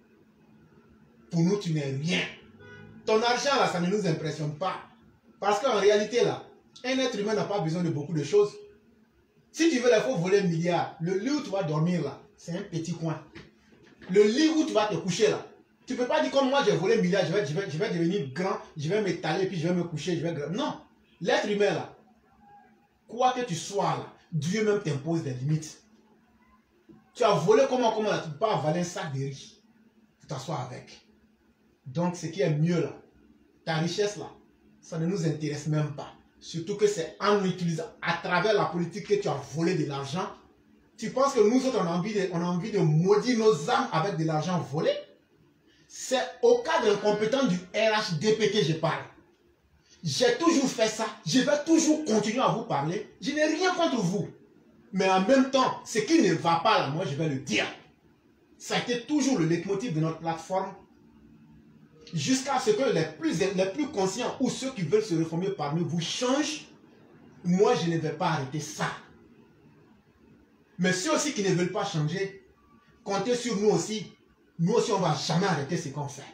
pour nous, tu n'es rien. Ton argent, là, ça ne nous impressionne pas. Parce qu'en réalité, là, un être humain n'a pas besoin de beaucoup de choses. Si tu veux, il faut voler un milliard. Le lit où tu vas dormir, là, c'est un petit coin. Le lit où tu vas te coucher, là, tu ne peux pas dire comme moi, j'ai volé un milliard, je vais, je, vais, je vais devenir grand, je vais m'étaler, puis je vais me coucher, je vais... Non. L'être humain, là, quoi que tu sois, là, Dieu même t'impose des limites. Tu as volé comment, comment, là, tu ne peux pas avaler un sac de riz. Tu t'assois avec. Donc, ce qui est mieux là, ta richesse là, ça ne nous intéresse même pas. Surtout que c'est en utilisant à travers la politique que tu as volé de l'argent. Tu penses que nous autres, on a envie de, on a envie de maudire nos âmes avec de l'argent volé? C'est au cas d'incompétent du R H D P que je parle. J'ai toujours fait ça. Je vais toujours continuer à vous parler. Je n'ai rien contre vous. Mais en même temps, ce qui ne va pas là, moi je vais le dire. Ça a été toujours le leitmotiv de notre plateforme. Jusqu'à ce que les plus, les plus conscients ou ceux qui veulent se réformer parmi vous changent, moi je ne vais pas arrêter ça. Mais ceux aussi qui ne veulent pas changer, comptez sur nous aussi. Nous aussi on ne va jamais arrêter ce qu'on fait.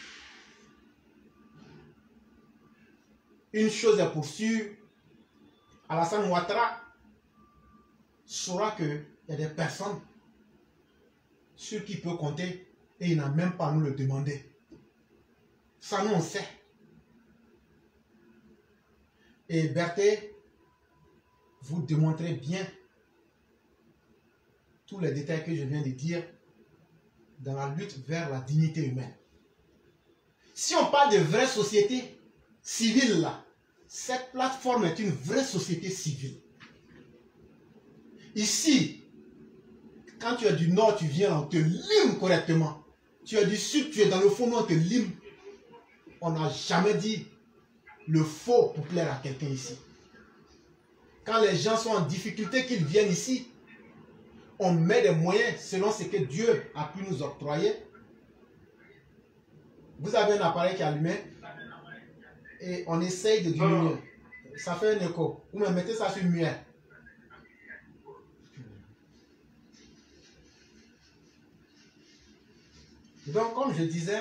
Une chose est pour sûr, Alassane Ouattara saura qu'il y a des personnes sur qui il peut compter et il n'a même pas à nous le demander. Ça, nous, on sait. Et Berthe, vous démontrez bien tous les détails que je viens de dire dans la lutte vers la dignité humaine. Si on parle de vraie société civile, là, cette plateforme est une vraie société civile. Ici, quand tu es du nord, tu viens, on te lime correctement. Tu es du sud, tu es dans le fond, on te lime. On n'a jamais dit le faux pour plaire à quelqu'un ici. Quand les gens sont en difficulté, qu'ils viennent ici, on met des moyens selon ce que Dieu a pu nous octroyer. Vous avez un appareil qui est allumé et on essaye de diminuer. Ça fait un écho. Vous me mettez ça sur le mur. Donc, comme je disais,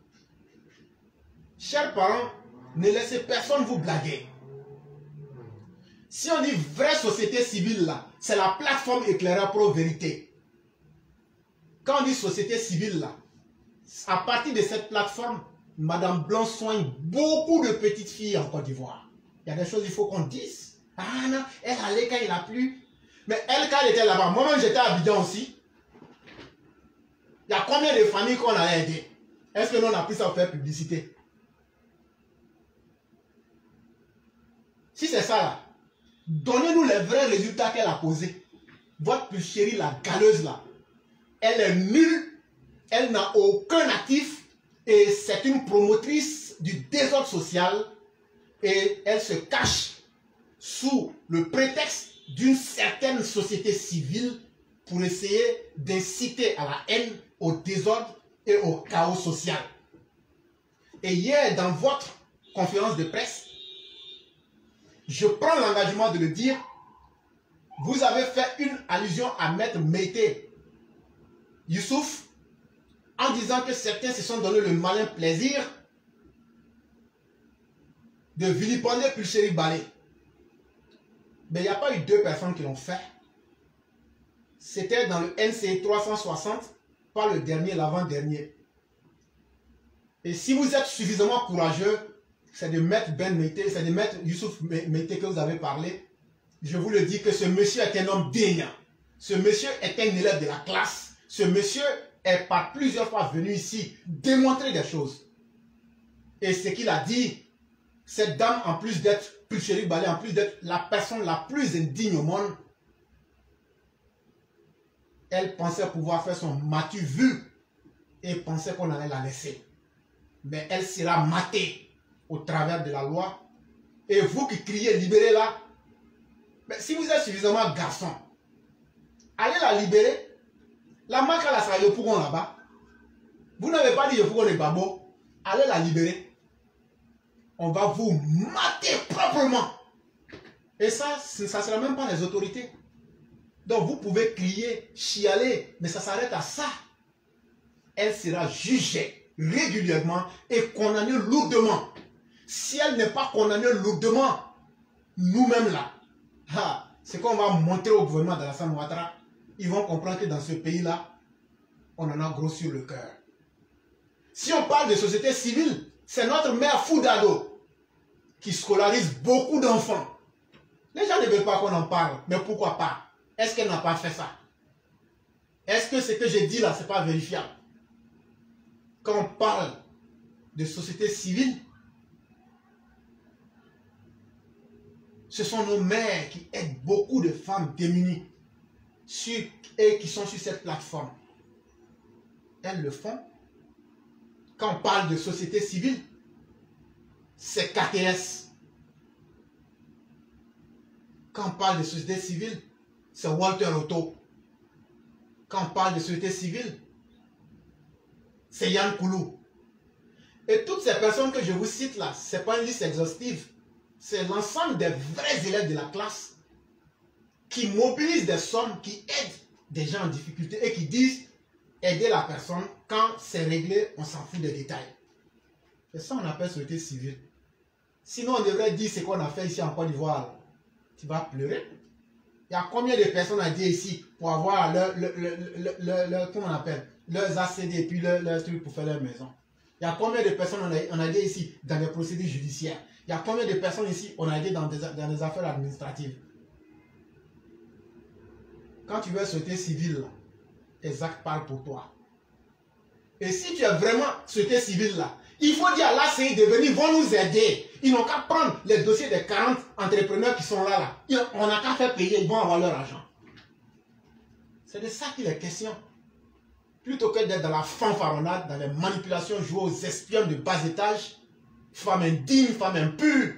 chers parents, ne laissez personne vous blaguer. Si on dit vraie société civile là, c'est la plateforme éclaireur pro vérité. Quand on dit société civile là, à partir de cette plateforme, Madame Blanc soigne beaucoup de petites filles en Côte d'Ivoire. Il y a des choses qu'il faut qu'on dise. Ah non, elle allait quand il a plu. Mais elle, quand elle était là-bas, moi-même j'étais à Abidjan aussi. Il y a combien de familles qu'on a aidées? Est-ce que nous on a pu ça faire publicité? Si c'est ça là, donnez-nous les vrais résultats qu'elle a posés. Votre plus chérie, la galeuse là, elle est nulle, elle n'a aucun actif et c'est une promotrice du désordre social et elle se cache sous le prétexte d'une certaine société civile pour essayer d'inciter à la haine, au désordre et au chaos social. Et hier, dans votre conférence de presse, je prends l'engagement de le dire, vous avez fait une allusion à Maître Meïté Youssouf en disant que certains se sont donné le malin plaisir de vilipender Pulchéri Balé. Mais il n'y a pas eu deux personnes qui l'ont fait. C'était dans le N C trois cent soixante, pas le dernier, l'avant-dernier. Et si vous êtes suffisamment courageux, c'est de mettre Ben Meïté, c'est de mettre Youssouf Meïté que vous avez parlé. Je vous le dis que ce monsieur est un homme digne. Ce monsieur est un élève de la classe. Ce monsieur est par plusieurs fois venu ici démontrer des choses. Et ce qu'il a dit, cette dame, en plus d'être Pulchéri Balé, en plus d'être la personne la plus indigne au monde, elle pensait pouvoir faire son matu vu et pensait qu'on allait la laisser. Mais elle sera matée au travers de la loi. Et vous qui criez libérez là, mais si vous êtes suffisamment garçon, allez la libérer. La marque à la salle pour on là-bas. Vous n'avez pas dit je pour on est babo. Allez la libérer. On va vous mater proprement. Et ça, ça ne sera même pas les autorités. Donc vous pouvez crier, chialer, mais ça s'arrête à ça. Elle sera jugée régulièrement et condamnée lourdement. Si elle n'est pas condamnée lourdement, nous-mêmes là, c'est qu'on va montrer au gouvernement d'Alassane Ouattara. Ils vont comprendre que dans ce pays-là, on en a gros sur le cœur. Si on parle de société civile, c'est notre mère Foudado qui scolarise beaucoup d'enfants. Les gens ne veulent pas qu'on en parle, mais pourquoi pas? Est-ce qu'elle n'a pas fait ça? Est-ce que ce que j'ai dit là, ce n'est pas vérifiable? Quand on parle de société civile, ce sont nos mères qui aident beaucoup de femmes démunies sur, et qui sont sur cette plateforme. Elles le font. Quand on parle de société civile, c'est K T S. Quand on parle de société civile, c'est Walter Otto. Quand on parle de société civile, c'est Yann Koulou. Et toutes ces personnes que je vous cite là, ce n'est pas une liste exhaustive. C'est l'ensemble des vrais élèves de la classe qui mobilisent des sommes, qui aident des gens en difficulté et qui disent aider la personne. Quand c'est réglé, on s'en fout des détails. C'est ça qu'on appelle société civile. Sinon, on devrait dire ce qu'on a fait ici en Côte d'Ivoire. Tu vas pleurer. Il y a combien de personnes à dire ici pour avoir leur, leur, leur, leur, leur comment on appelle, leurs A C D et puis leurs leur trucs pour faire leur maison. Il y a combien de personnes on a, on a dit ici dans les procédures judiciaires. Il y a combien de personnes ici on a dit dans des, dans des affaires administratives. Quand tu veux société civile, tes actes parlent pour toi. Et si tu es vraiment société civile là, il faut dire à l'A C I de venir, ils vont nous aider. Ils n'ont qu'à prendre les dossiers des quarante entrepreneurs qui sont là. là. On n'a qu'à faire payer, ils vont avoir leur argent. C'est de ça qu'il est question. Plutôt que d'être dans la fanfaronnade, dans les manipulations, jouer aux espions de bas étage, femme indigne, femme impure.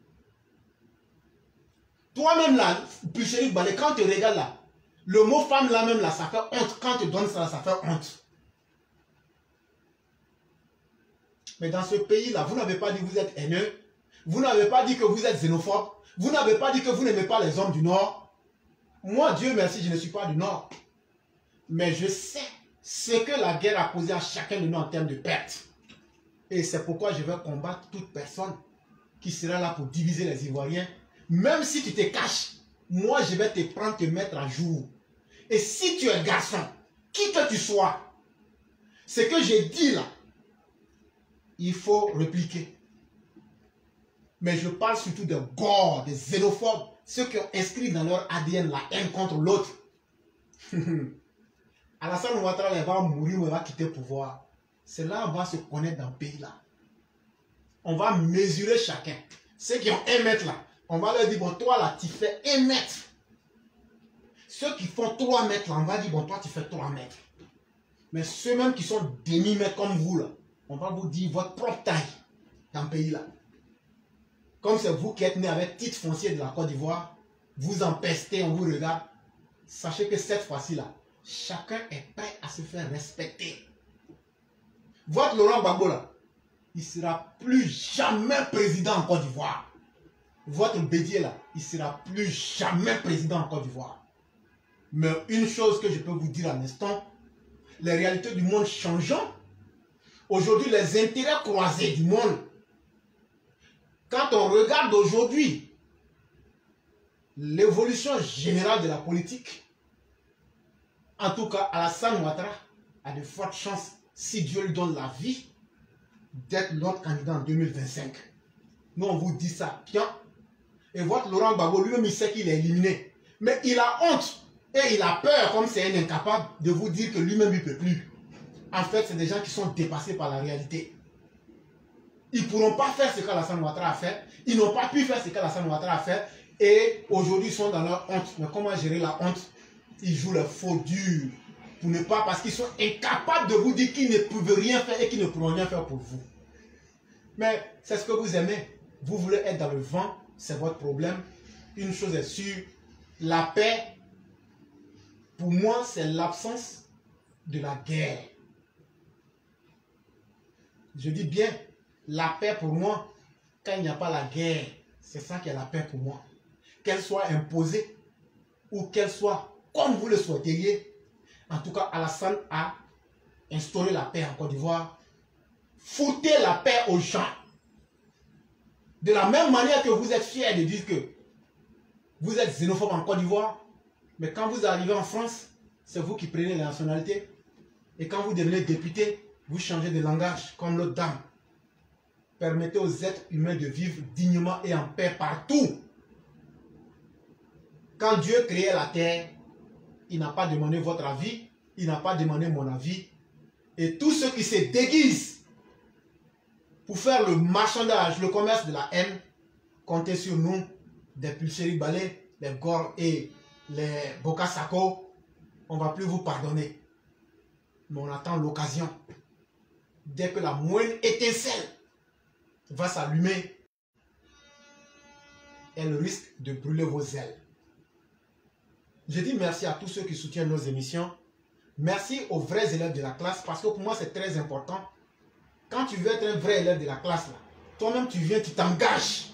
Toi-même là, Pulchéri Balé, quand tu regardes là, le mot femme là même là, ça fait honte. Quand tu donnes ça, ça fait honte. Mais dans ce pays-là, vous n'avez pas dit que vous êtes haineux. Vous n'avez pas dit que vous êtes xénophobe. Vous n'avez pas dit que vous n'aimez pas les hommes du Nord. Moi, Dieu merci, je ne suis pas du Nord. Mais je sais ce que la guerre a causé à chacun de nous en termes de pertes. Et c'est pourquoi je vais combattre toute personne qui sera là pour diviser les Ivoiriens. Même si tu te caches, moi je vais te prendre, te mettre à jour. Et si tu es garçon, qui que tu sois, ce que j'ai dit là, il faut répliquer. Mais je parle surtout de gore, des xénophobes, ceux qui ont inscrit dans leur A D N la haine contre l'autre. Alassane Ouattara va mourir ou il va quitter le pouvoir. C'est là qu'on va se connaître dans le pays là. On va mesurer chacun. Ceux qui ont un mètre là, on va leur dire, bon toi là, tu fais un mètre. Ceux qui font trois mètres là, on va dire, bon toi tu fais trois mètres. Mais ceux même qui sont demi-mètres comme vous là, on va vous dire votre propre taille dans le pays là. Comme c'est vous qui êtes né avec titre foncier de la Côte d'Ivoire, vous empestez, on vous regarde. Sachez que cette fois-ci là, chacun est prêt à se faire respecter. Votre Laurent Gbagbo là, il ne sera plus jamais président en Côte d'Ivoire. Votre Bédier là, il ne sera plus jamais président en Côte d'Ivoire. Mais une chose que je peux vous dire à l'instant, les réalités du monde changeant, aujourd'hui les intérêts croisés du monde. Quand on regarde aujourd'hui l'évolution générale de la politique, en tout cas, Alassane Ouattara a de fortes chances, si Dieu lui donne la vie, d'être notre candidat en deux mille vingt-cinq. Nous, on vous dit ça bien. Et votre Laurent Gbagbo, lui-même, il sait qu'il est éliminé. Mais il a honte et il a peur, comme c'est un incapable, de vous dire que lui-même, il ne peut plus. En fait, c'est des gens qui sont dépassés par la réalité. Ils ne pourront pas faire ce qu'Alassane Ouattara a fait. Ils n'ont pas pu faire ce qu'Alassane Ouattara a fait. Et aujourd'hui, ils sont dans leur honte. Mais comment gérer la honte? Ils jouent le faux dur. Pour ne pas, parce qu'ils sont incapables de vous dire qu'ils ne peuvent rien faire et qu'ils ne pourront rien faire pour vous. Mais c'est ce que vous aimez. Vous voulez être dans le vent, c'est votre problème. Une chose est sûre, la paix, pour moi, c'est l'absence de la guerre. Je dis bien, la paix pour moi, quand il n'y a pas la guerre, c'est ça qui est la paix pour moi. Qu'elle soit imposée ou qu'elle soit comme vous le souhaiteriez. En tout cas, Alassane a instauré la paix en Côte d'Ivoire. Foutez la paix aux gens. De la même manière que vous êtes fiers de dire que vous êtes xénophobe en Côte d'Ivoire, mais quand vous arrivez en France, c'est vous qui prenez la nationalité. Et quand vous devenez député, vous changez de langage comme l'autre dame. Permettez aux êtres humains de vivre dignement et en paix partout. Quand Dieu créait la terre, il n'a pas demandé votre avis, il n'a pas demandé mon avis. Et tous ceux qui se déguisent pour faire le marchandage, le commerce de la haine, comptez sur nous, des Pulséry Balé, les Gore et les Boka Sako, on ne va plus vous pardonner. Mais on attend l'occasion. Dès que la moindre étincelle va s'allumer, elle risque de brûler vos ailes. Je dis merci à tous ceux qui soutiennent nos émissions. Merci aux vrais élèves de la classe, parce que pour moi c'est très important. Quand tu veux être un vrai élève de la classe, toi-même tu viens, tu t'engages.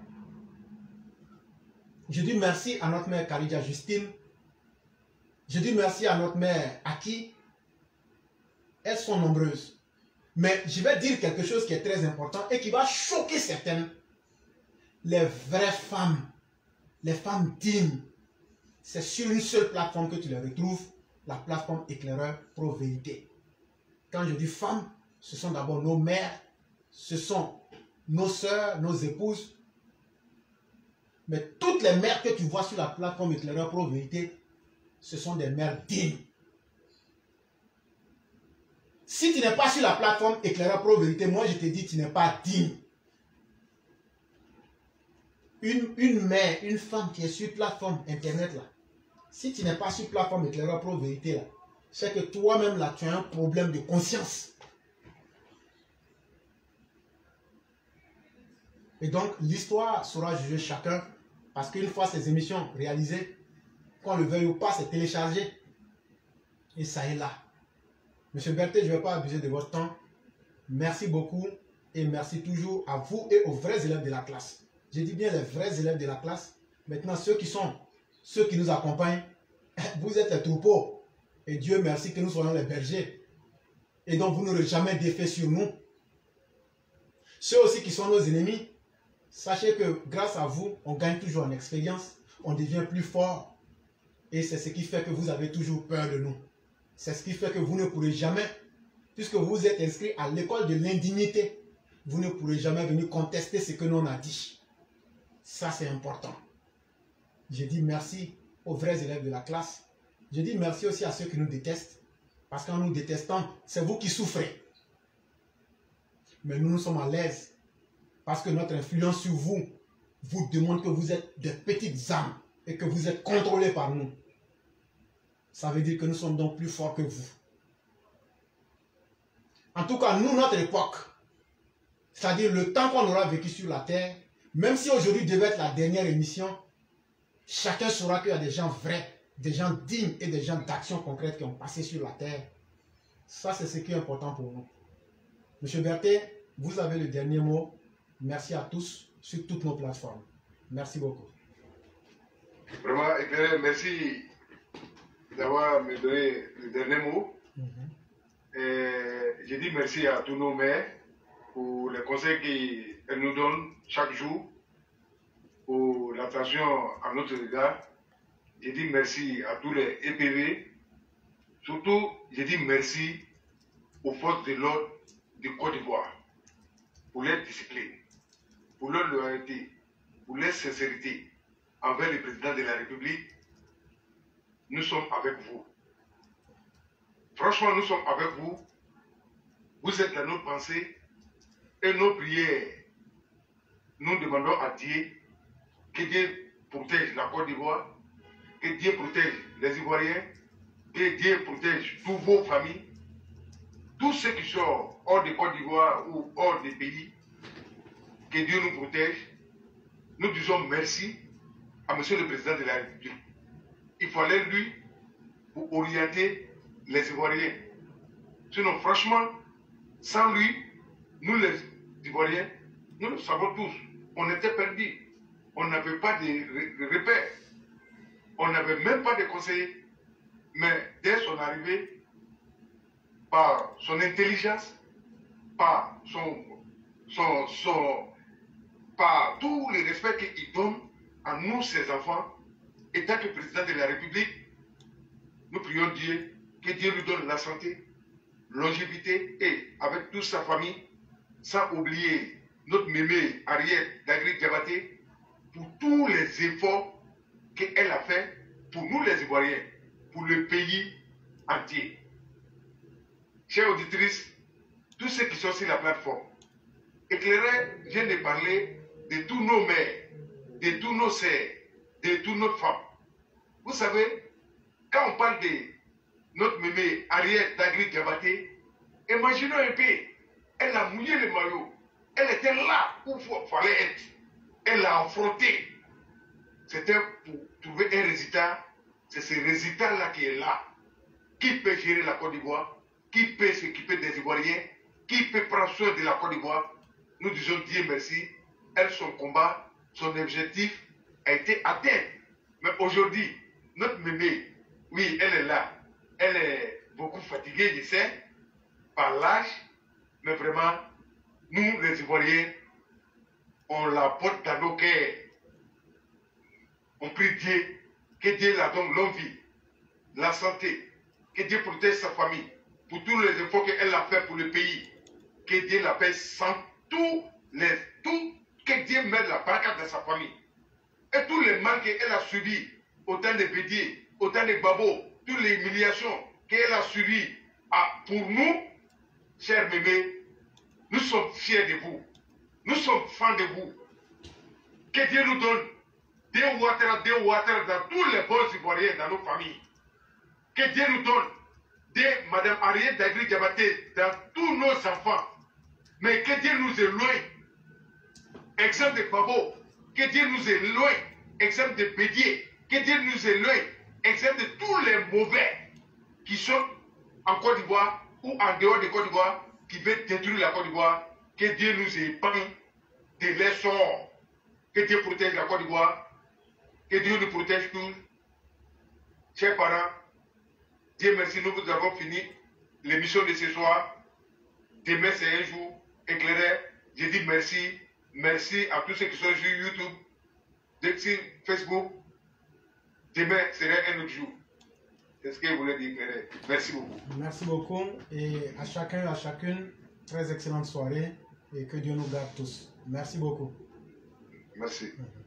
Je dis merci à notre mère Karidia Justine. Je dis merci à notre mère Aki. Elles sont nombreuses. Mais je vais dire quelque chose qui est très important et qui va choquer certaines. Les vraies femmes, les femmes dignes, c'est sur une seule plateforme que tu les retrouves, la plateforme Éclaireur Pro Vérité. Quand je dis femmes, ce sont d'abord nos mères, ce sont nos sœurs, nos épouses. Mais toutes les mères que tu vois sur la plateforme Éclaireur Pro Vérité, ce sont des mères dignes. Si tu n'es pas sur la plateforme Éclaireur Pro Vérité, moi je te dis, tu n'es pas digne. Une, une mère, une femme qui est sur plateforme Internet, là, si tu n'es pas sur plateforme Éclaireur Pro Vérité, là, c'est que toi-même, là, tu as un problème de conscience. Et donc, l'histoire saura juger chacun, parce qu'une fois ces émissions réalisées, qu'on le veuille ou pas, c'est téléchargé. Et ça est là. Monsieur Berthet, je ne vais pas abuser de votre temps. Merci beaucoup et merci toujours à vous et aux vrais élèves de la classe. Je dis bien les vrais élèves de la classe. Maintenant, ceux qui sont, ceux qui nous accompagnent, vous êtes les troupeaux. Et Dieu merci que nous soyons les bergers. Et donc, vous n'aurez jamais d'effet sur nous. Ceux aussi qui sont nos ennemis, sachez que grâce à vous, on gagne toujours en expérience, on devient plus fort. Et c'est ce qui fait que vous avez toujours peur de nous. C'est ce qui fait que vous ne pourrez jamais, puisque vous êtes inscrit à l'école de l'indignité, vous ne pourrez jamais venir contester ce que nous on a dit. Ça, c'est important. Je dis merci aux vrais élèves de la classe. Je dis merci aussi à ceux qui nous détestent. Parce qu'en nous détestant, c'est vous qui souffrez. Mais nous, nous sommes à l'aise. Parce que notre influence sur vous vous demande que vous êtes de petites âmes et que vous êtes contrôlés par nous. Ça veut dire que nous sommes donc plus forts que vous. En tout cas, nous, notre époque, c'est-à-dire le temps qu'on aura vécu sur la terre, même si aujourd'hui devait être la dernière émission, chacun saura qu'il y a des gens vrais, des gens dignes et des gens d'action concrète qui ont passé sur la terre. Ça, c'est ce qui est important pour nous. Monsieur Berthet, vous avez le dernier mot. Merci à tous sur toutes nos plateformes. Merci beaucoup. Vraiment, éclairé, merci d'avoir me donné le dernier mot. Mm-hmm. Et je dis merci à tous nos maires pour les conseils qu'elles nous donnent chaque jour, pour l'attention à notre égard. Je dis merci à tous les E P V. Surtout, je dis merci aux forces de l'ordre de Côte d'Ivoire pour leur discipline, pour leur loyauté, pour leur sincérité envers le président de la République. Nous sommes avec vous. Franchement, nous sommes avec vous. Vous êtes dans nos pensées et nos prières. Nous demandons à Dieu que Dieu protège la Côte d'Ivoire, que Dieu protège les Ivoiriens, que Dieu protège toutes vos familles, tous ceux qui sont hors de Côte d'Ivoire ou hors des pays, que Dieu nous protège. Nous disons merci à Monsieur le Président de la République. Il fallait lui pour orienter les Ivoiriens. Sinon, franchement, sans lui, nous les Ivoiriens, nous le savons tous, on était perdus. On n'avait pas de repères. On n'avait même pas de conseillers. Mais dès son arrivée, par son intelligence, par son, son, son, par tout le respect qu'il donne à nous, ses enfants, étant que président de la République, nous prions Dieu, que Dieu lui donne la santé, longévité et avec toute sa famille, sans oublier notre mémé Ariel Dagri Diabaté, pour tous les efforts qu'elle a fait pour nous les Ivoiriens, pour le pays entier. Chères auditrices, tous ceux qui sont sur la plateforme, Éclairé vient de parler de tous nos mères, de tous nos sœurs, de toutes nos femmes. Vous savez, quand on parle de notre mémé Ariel Dagri Diabaté, imaginons un peu, elle a mouillé le maillot, elle était là où il fallait être, elle a affronté. C'était pour trouver un résultat, c'est ce résultat-là qui est là. Qui peut gérer la Côte d'Ivoire? Qui peut s'occuper des Ivoiriens? Qui peut prendre soin de la Côte d'Ivoire? Nous disons Dieu merci. Elle, son combat, son objectif a été atteint. Mais aujourd'hui, notre mémé, oui, elle est là. Elle est beaucoup fatiguée, je sais, par l'âge. Mais vraiment, nous, les Ivoiriens, on la porte dans nos cœurs. On prie Dieu, que Dieu la donne longue vie, la santé, que Dieu protège sa famille, pour tous les efforts qu'elle a fait pour le pays, que Dieu la paie sans tous les, tout, que Dieu mette la baraka dans sa famille. Et tous les mal qu'elle a subis, autant de bédiers, autant de babos, toutes les humiliations qu'elle a subies pour nous, chers mémés, nous sommes fiers de vous. Nous sommes fans de vous. Que Dieu nous donne des water, des water dans tous les bons Ivoiriens dans nos familles. Que Dieu nous donne des Madame Ariel Dagri Diabaté dans tous nos enfants. Mais que Dieu nous éloigne. Exemple de Babo. Que Dieu nous éloigne. Exemple de Bédier. Que Dieu nous éloigne. Exemple de tous les mauvais qui sont en Côte d'Ivoire ou en dehors de Côte d'Ivoire qui veulent détruire la Côte d'Ivoire. Que Dieu nous épargne de leurs sorts. Que Dieu protège la Côte d'Ivoire. Que Dieu nous protège tous. Chers parents, Dieu merci, nous vous avons fini l'émission de ce soir. Demain, c'est un jour éclairé. Je dis merci. Merci à tous ceux qui sont sur YouTube, sur Facebook. Demain serait un autre jour. C'est ce que je voulais dire, éclairé. Merci beaucoup. Merci beaucoup. Et à chacun, à chacune, très excellente soirée. Et que Dieu nous garde tous. Merci beaucoup. Merci.